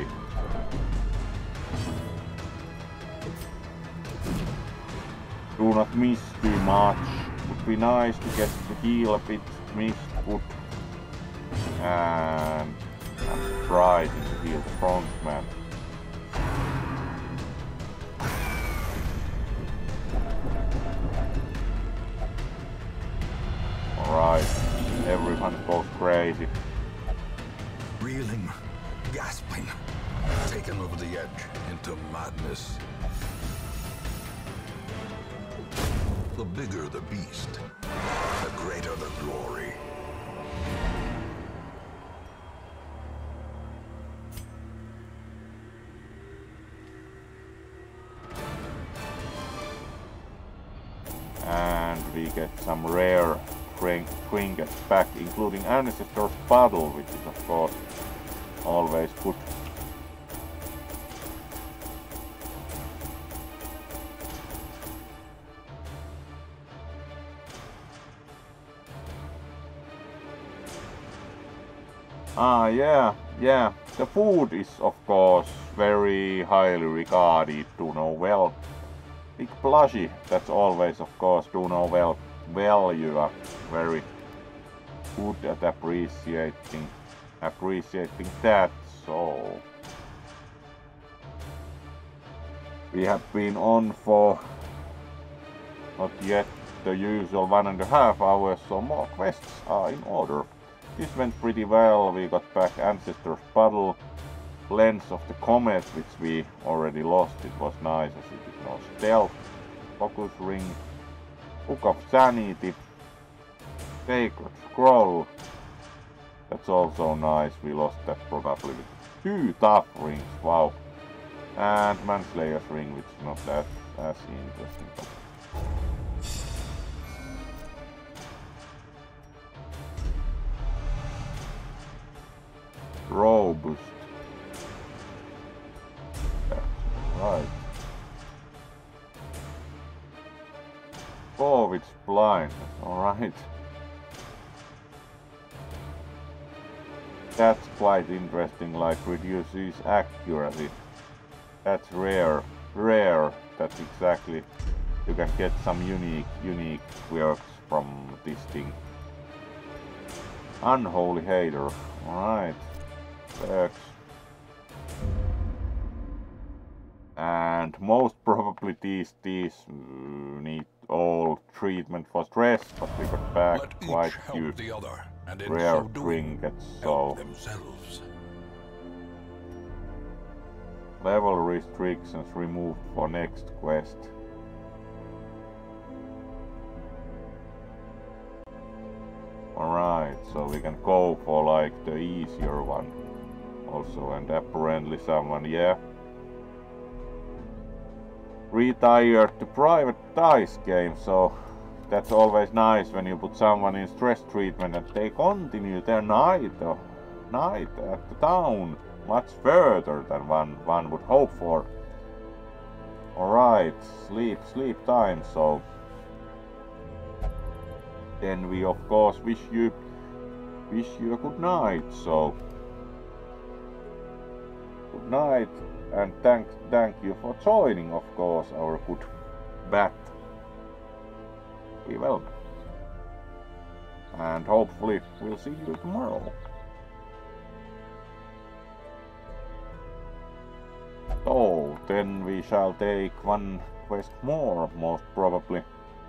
do not miss too much. Would be nice to get the heal a bit missed good. And I'm trying to heal the frontman. Alright, everyone goes crazy. Reeling, gasping, taken over the edge into madness. The bigger the beast, the greater the glory. And we get some rare trinkets back, including Ancestor's Battle, which is of course always good. Ah, yeah, yeah. The food is of course very highly regarded, do know well. Big Plushy, that's always of course do know well. Well, you are very good at appreciating, appreciating that, so... We have been on for not yet the usual one and a half hours, so more quests are in order. This went pretty well. We got back Ancestor's Battle, Lens of the Comet, which we already lost. It was nice as it is no stealth, Focus Ring, Book of Sanity, Sacred Scroll. That's also nice. We lost that probably with two tough rings. Wow. And Manslayer's Ring, which is not that as interesting. But robust. That's right. Oh, it's blind. Alright. That's quite interesting, like reduces accuracy. That's rare. Rare. That's exactly. You can get some unique, unique quirks from this thing. Unholy Hater. Alright. Perks. And most probably these these uh, need all treatment for stress, but we got back Let quite each few help the other, and in rare so doing, trinkets, help so themselves. level restrictions removed for next quest. Alright, so we can go for like the easier one also, and apparently someone, yeah, retired to private dice game, so that's always nice when you put someone in stress treatment and they continue their night, uh, night at the town much further than one, one would hope for. Alright, sleep, sleep time, so then we of course wish you wish you a good night, so good night, and thank thank you for joining, of course, our good bat. We will. And hopefully we'll see you tomorrow. So then we shall take one quest more, most probably.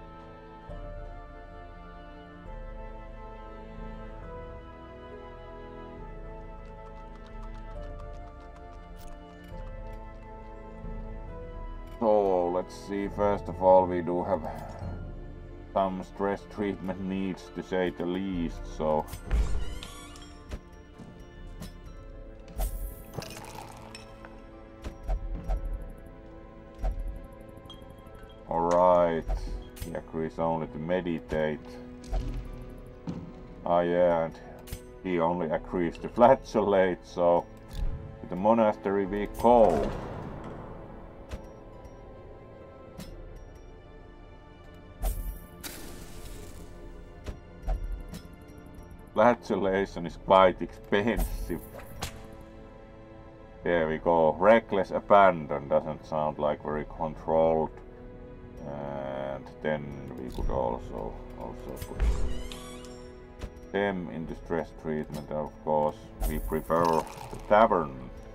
So let's see, first of all we do have some stress treatment needs, to say the least, so alright, he agrees only to meditate. Ah yeah, and he only agrees to flatulate, so to the monastery we go. Flatulation is quite expensive. There we go. Reckless abandon doesn't sound like very controlled. And then we could also also put them into stress treatment. Of course, we prefer the tavern.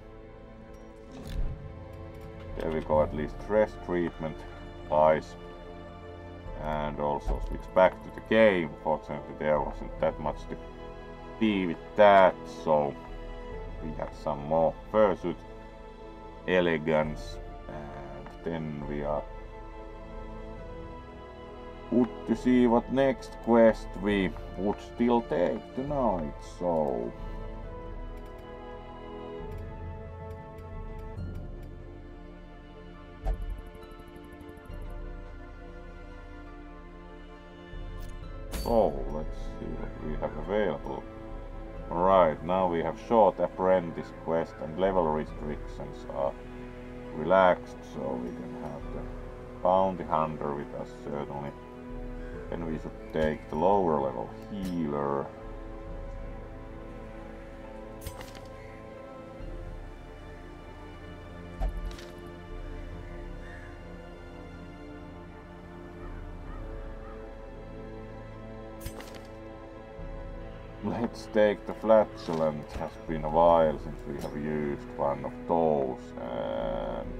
There we go. At least stress treatment wise. And also switch back to the game. Fortunately, there wasn't that much to do with that, so we had some more fursuit elegance, and then we are good to see what next quest we would still take tonight. So So let's see what we have available. Alright, now we have short apprentice quest and level restrictions are relaxed, so we can have the bounty hunter with us certainly. Then we should take the lower level healer. Let's take the flatulent. Has been a while since we have used one of those, and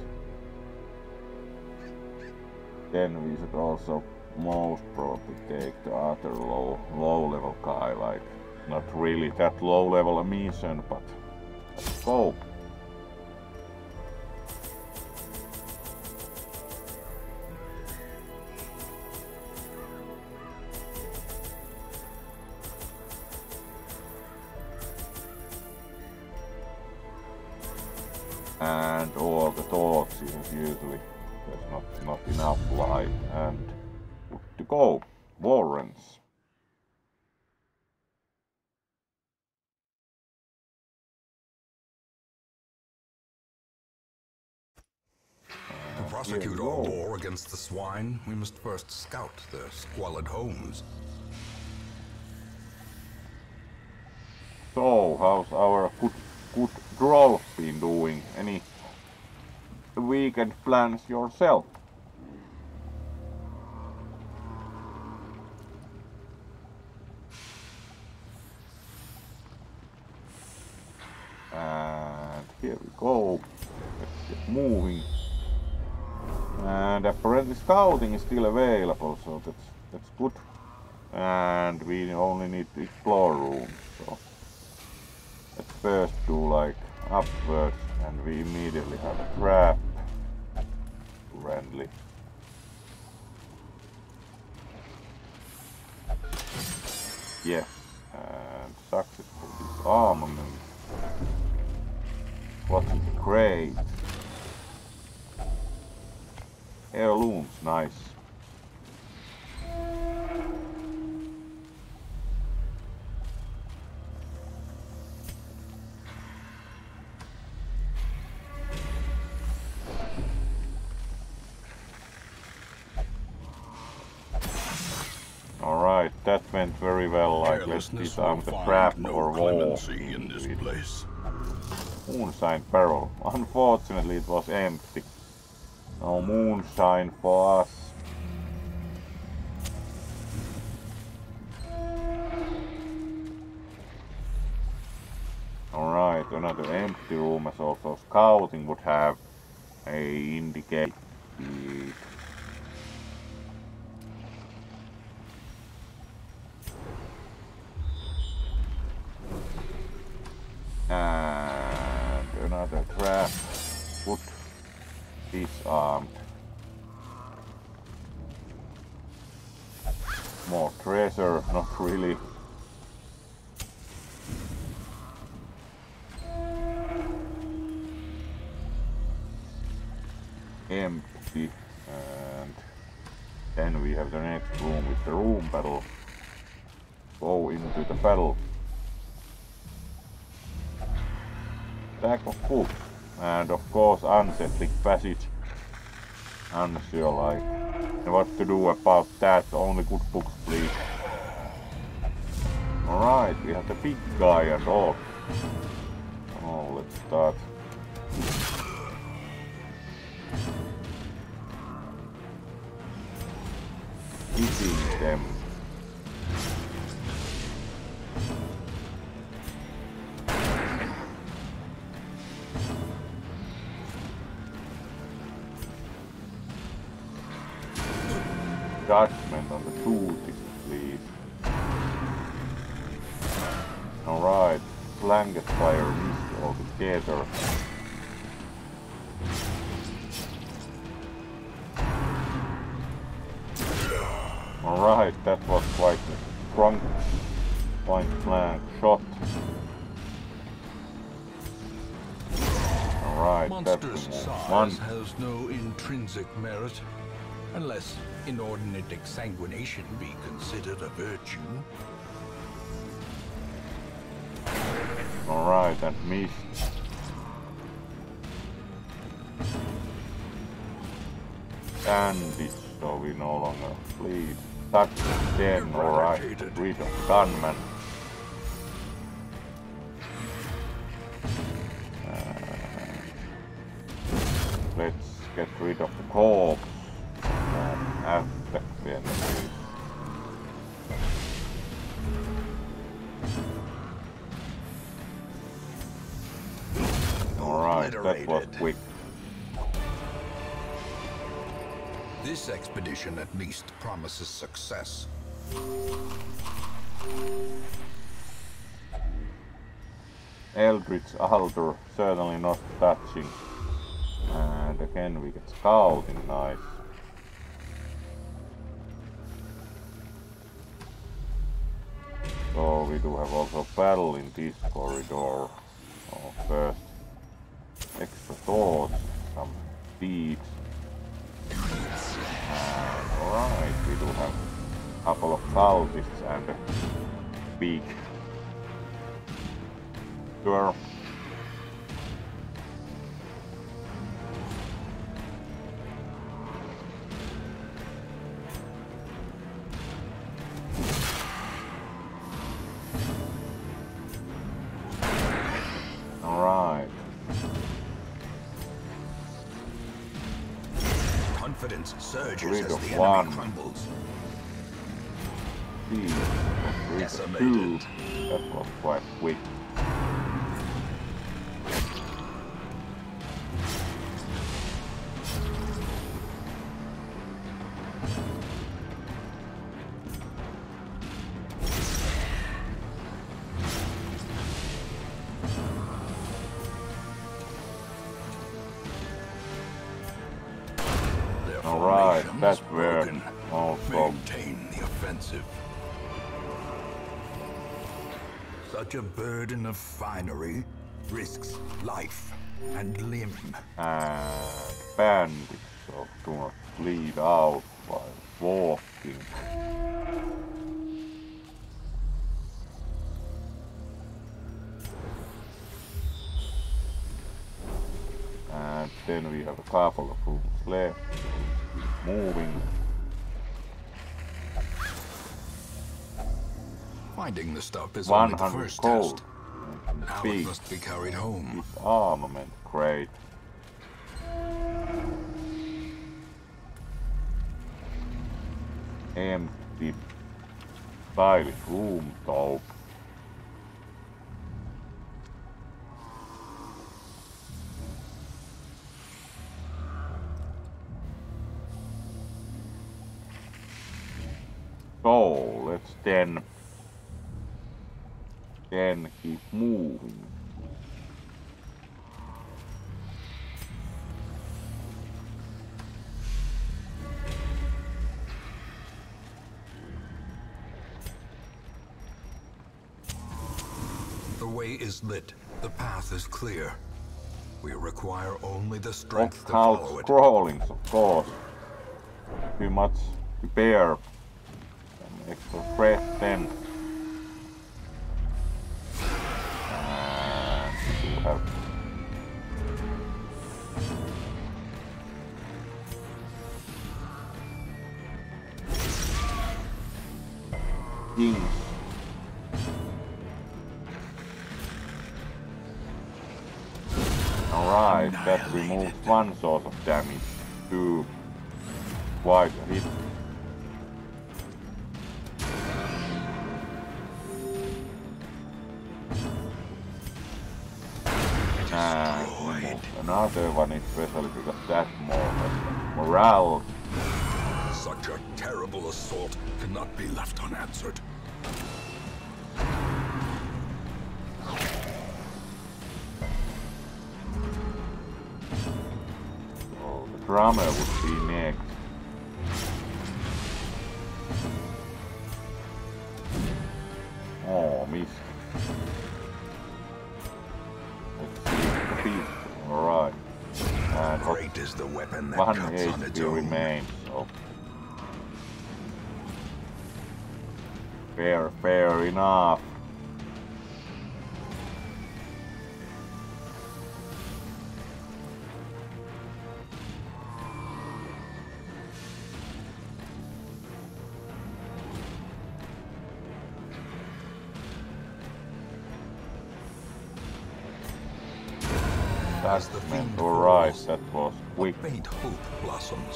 then we should also most probably take the other low low level guy, like not really that low level a mission, but let's go. And all the thoughts is usually there's not not enough light, and good to go. Warrens. To prosecute our war against the swine, we must first scout their squalid homes. So, how's our good good Droll been doing? Any weekend plans yourself? And here we go. Let's get moving. And apparently scouting is still available, so that's that's good. And we only need to explore rooms, so let's first do like upwards, and we immediately have a trap. Friendly. Yes, and successful disarmament. What's it? Great. Heirlooms, nice. that went very well. Like, let's disarm the trap or wall. In this place. Moonshine barrel. Unfortunately, it was empty. No moonshine for us. Alright, another empty room, as also scouting would have a indicate. And another trap. Wood disarmed. More treasure, not really. Empty. And then we have the next room with the room battle. Go into the battle. Stack of books. And of course unsettling passage. Unsure like. And what to do about that? Only good books please. Alright, we have the big guy and all. Oh, let's start. Hitting them. Judgment on the duties, please. Alright, blanket fire is all together. Alright, that was quite a strong point blank shot. Alright, Monstrous that's size has no intrinsic merit, unless inordinate exsanguination be considered a virtue. Alright, and missed. Bandage, so we no longer please. Touch them, alright. Rid of gunman. Uh, let's get rid of the corpse. And after the enemies. Alright, that was quick. This expedition at least promises success. Eldritch altar, certainly not touching. And again we get scouting, nice. So we do have also battle in this corridor. Oh, first, extra thoughts, some deeds. Alright, we do have a couple of cultists and a big girl. Alright. Confidence surges Rid as of the one. enemy crumbles. Rid of Decimated. two. That was quite quick. Alright, that's where also Maintain the offensive. Such a burden of finery risks life and limb. and bandage, so do not bleed out while walking. And then we have a couple of rooms left. Moving. Finding the stuff is only the one hundred first gold. test. Now it Big. must be carried home. It's armament, great. Empty. Stylish room top. So let's then then keep moving. The way is lit. The path is clear. We require only the strength to follow Out it. scrollings, of course. We must prepare some extra fresh then. And we have kings. Alright, that removes one source of damage. Two. Quite a hit. And remove another one, especially because that more morale. Such a terrible assault cannot be left unanswered. So the drummer would be next. Oh, missed. Let's see the beast. Alright. And Great is the weapon that one cuts on its H P own. remains, so fair, fair enough. As the That's fiend alright, falls, that was quick. faint hope blossoms.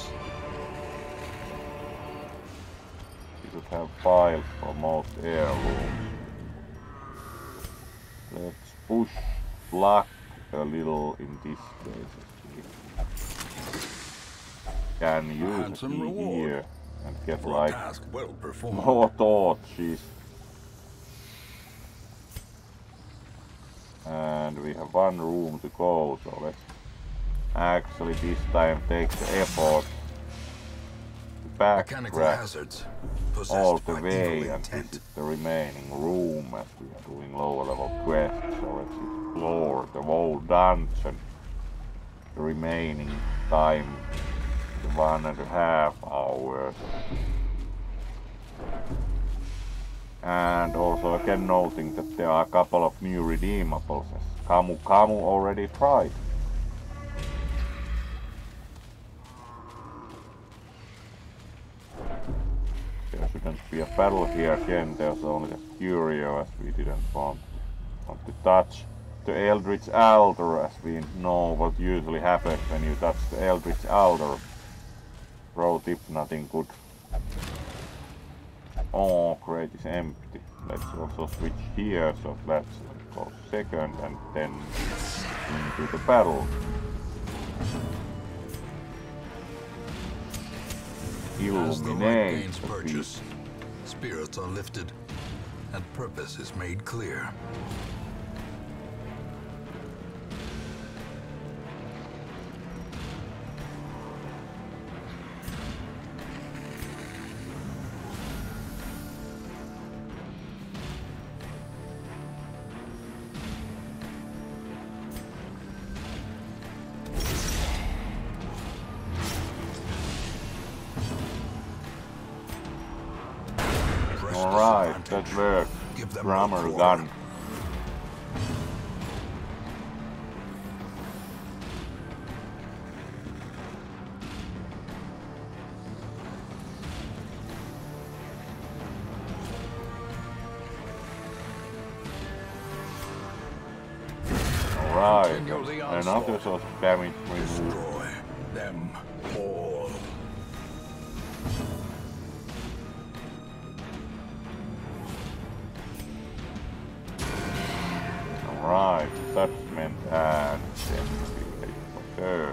We should have files for most heirlooms. Let's push luck a little in this case. We can use Handsome it reward here and get For a like task well performed. more torches. And we have one room to go, so let's actually this time take the effort to Mechanical backtrack hazards all possessed the by way, evil and this intent. is the remaining room as we are doing lower level quests, so let's explore the whole dungeon. The remaining time, the one and a half hours. And also again noting that there are a couple of new redeemables as Camu Camu already tried. There shouldn't be a battle here again, there's only a curio as we didn't want, want to touch the Eldritch Altar, as we know what usually happens when you touch the Eldritch Altar. Pro tip, nothing good. Oh, crate is empty. Let's also switch here, so let's go second and then into the battle. As the light Illuminate gains the purchase, beast. spirits are lifted, and purpose is made clear. Press Alright, disadvantage. that works. Give them Drummer no gun. quarter. another source of damage removed. Destroy them all. Alright, judgment and then we take for turn.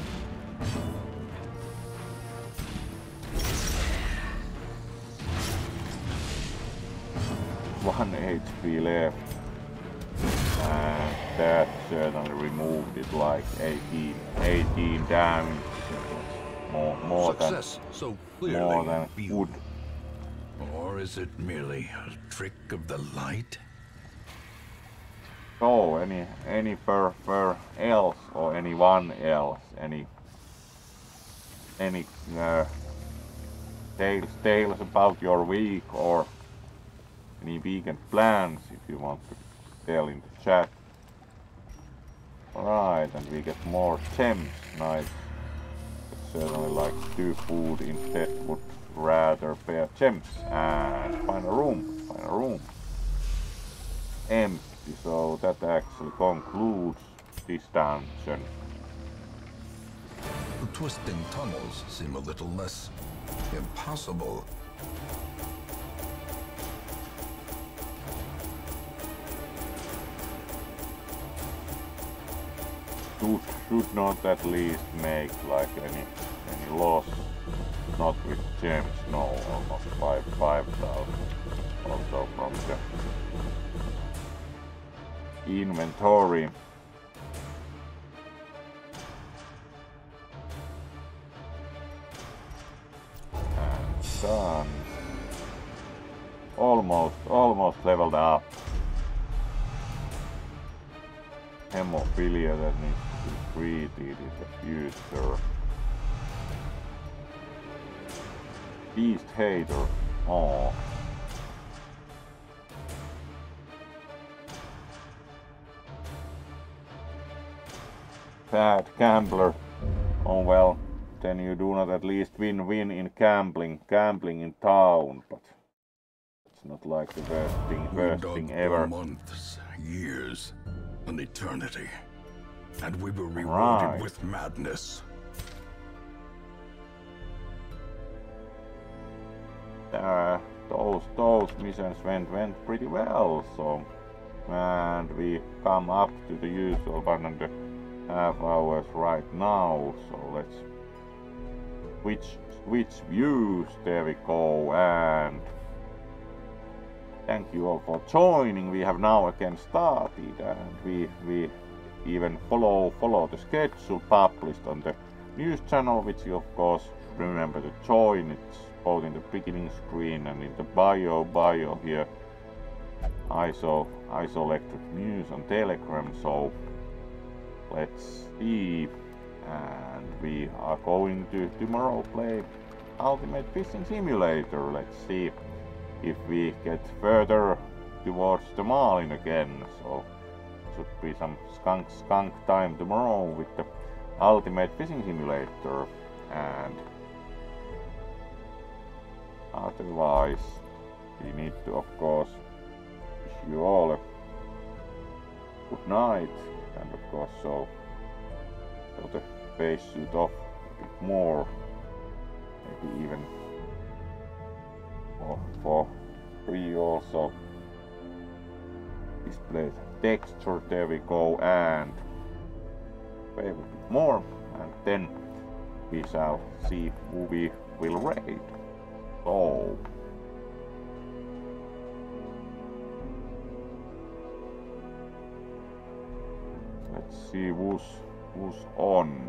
One H P left. And that certainly removed it like eighteen, eighteen damage. More, more Success, than, so clearly more than viewed. good. Or is it merely a trick of the light? So, any, any per, per else or anyone else, any, any uh, tales, tales about your week or any weekend plans if you want to tell in the chat. Alright, and we get more gems, nice. But certainly like two food instead would rather bear gems. And find a room, find a room. Empty, so that actually concludes this dungeon. The twisting tunnels seem a little less impossible. Should, should not at least make like any any loss. Not with gems, no, almost five five thousand. Also from the inventory. And done. Almost, almost leveled up. Hemophilia that needs to be treated in the future. Beast hater. Oh. Bad gambler. Oh well, then you do not at least win-win in gambling, gambling in town, but it's not like the worst thing, worst thing ever. Months, years, an eternity, and we were rewarded Right. with madness. Uh, those those missions went went pretty well, so and we come up to the usual one and a half hours right now, so let's switch switch views. There we go, and thank you all for joining. We have now again started, and we we even follow follow the schedule published on the news channel, which you of course remember to join. It's both in the beginning screen and in the bio bio here. ISO ISO Electric News on Telegram. So let's see, and we are going to tomorrow play Ultimate Fishing Simulator. Let's see if we get further towards the Malin again. So should be some skunk skunk time tomorrow with the Ultimate Fishing Simulator, and otherwise we need to of course wish you all a good night, and of course so so the face suit off a bit more, maybe even for, for free also. Display texture, there we go, and wait a bit more, and then we shall see who we will raid. So let's see who's who's on.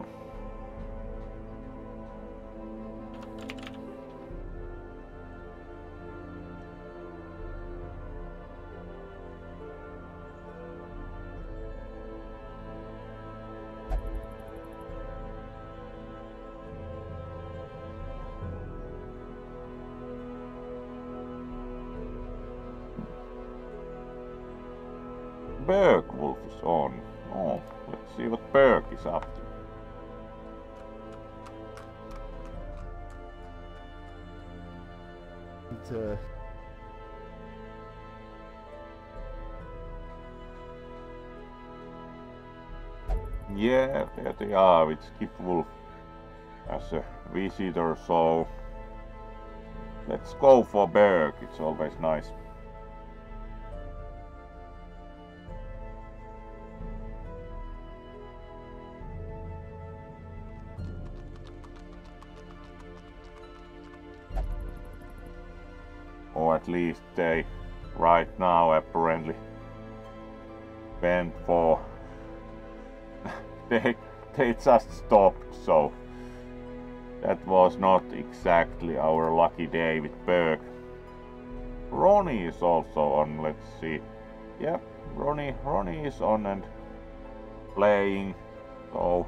Bergwolf is on. Oh, let's see what Berg is up to. To Yeah, there they are with Skipwolf as a visitor, so let's go for Berg, it's always nice. Or at least they right now apparently went for they they just stopped, so that was not exactly our lucky day with Berg. Ronnie is also on, let's see. Yep, Ronnie Ronnie is on and playing, so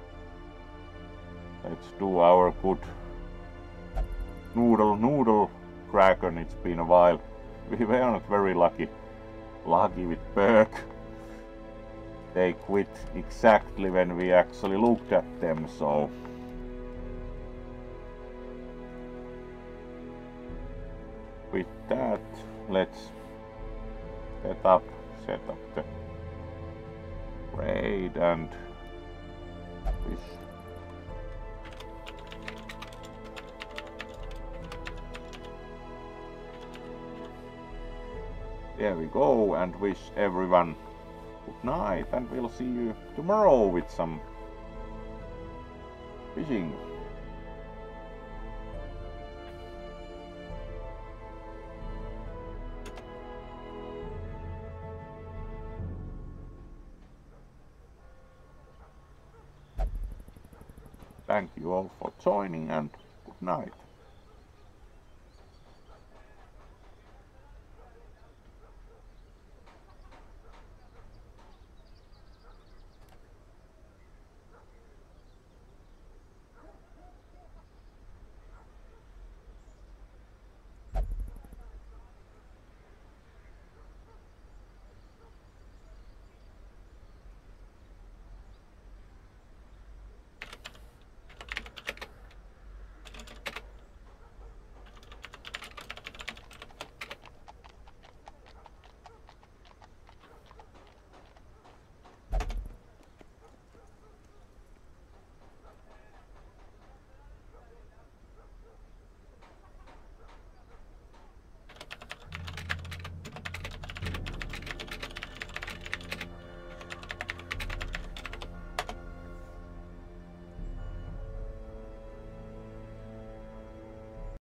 let's do our good noodle noodle dragon. It's been a while. We were not very lucky lucky with Berg. They quit exactly when we actually looked at them, so with that, let's set up set up the raid and fish. There we go, and wish everyone good night, and we'll see you tomorrow with some fishing. Thank you all for joining, and good night.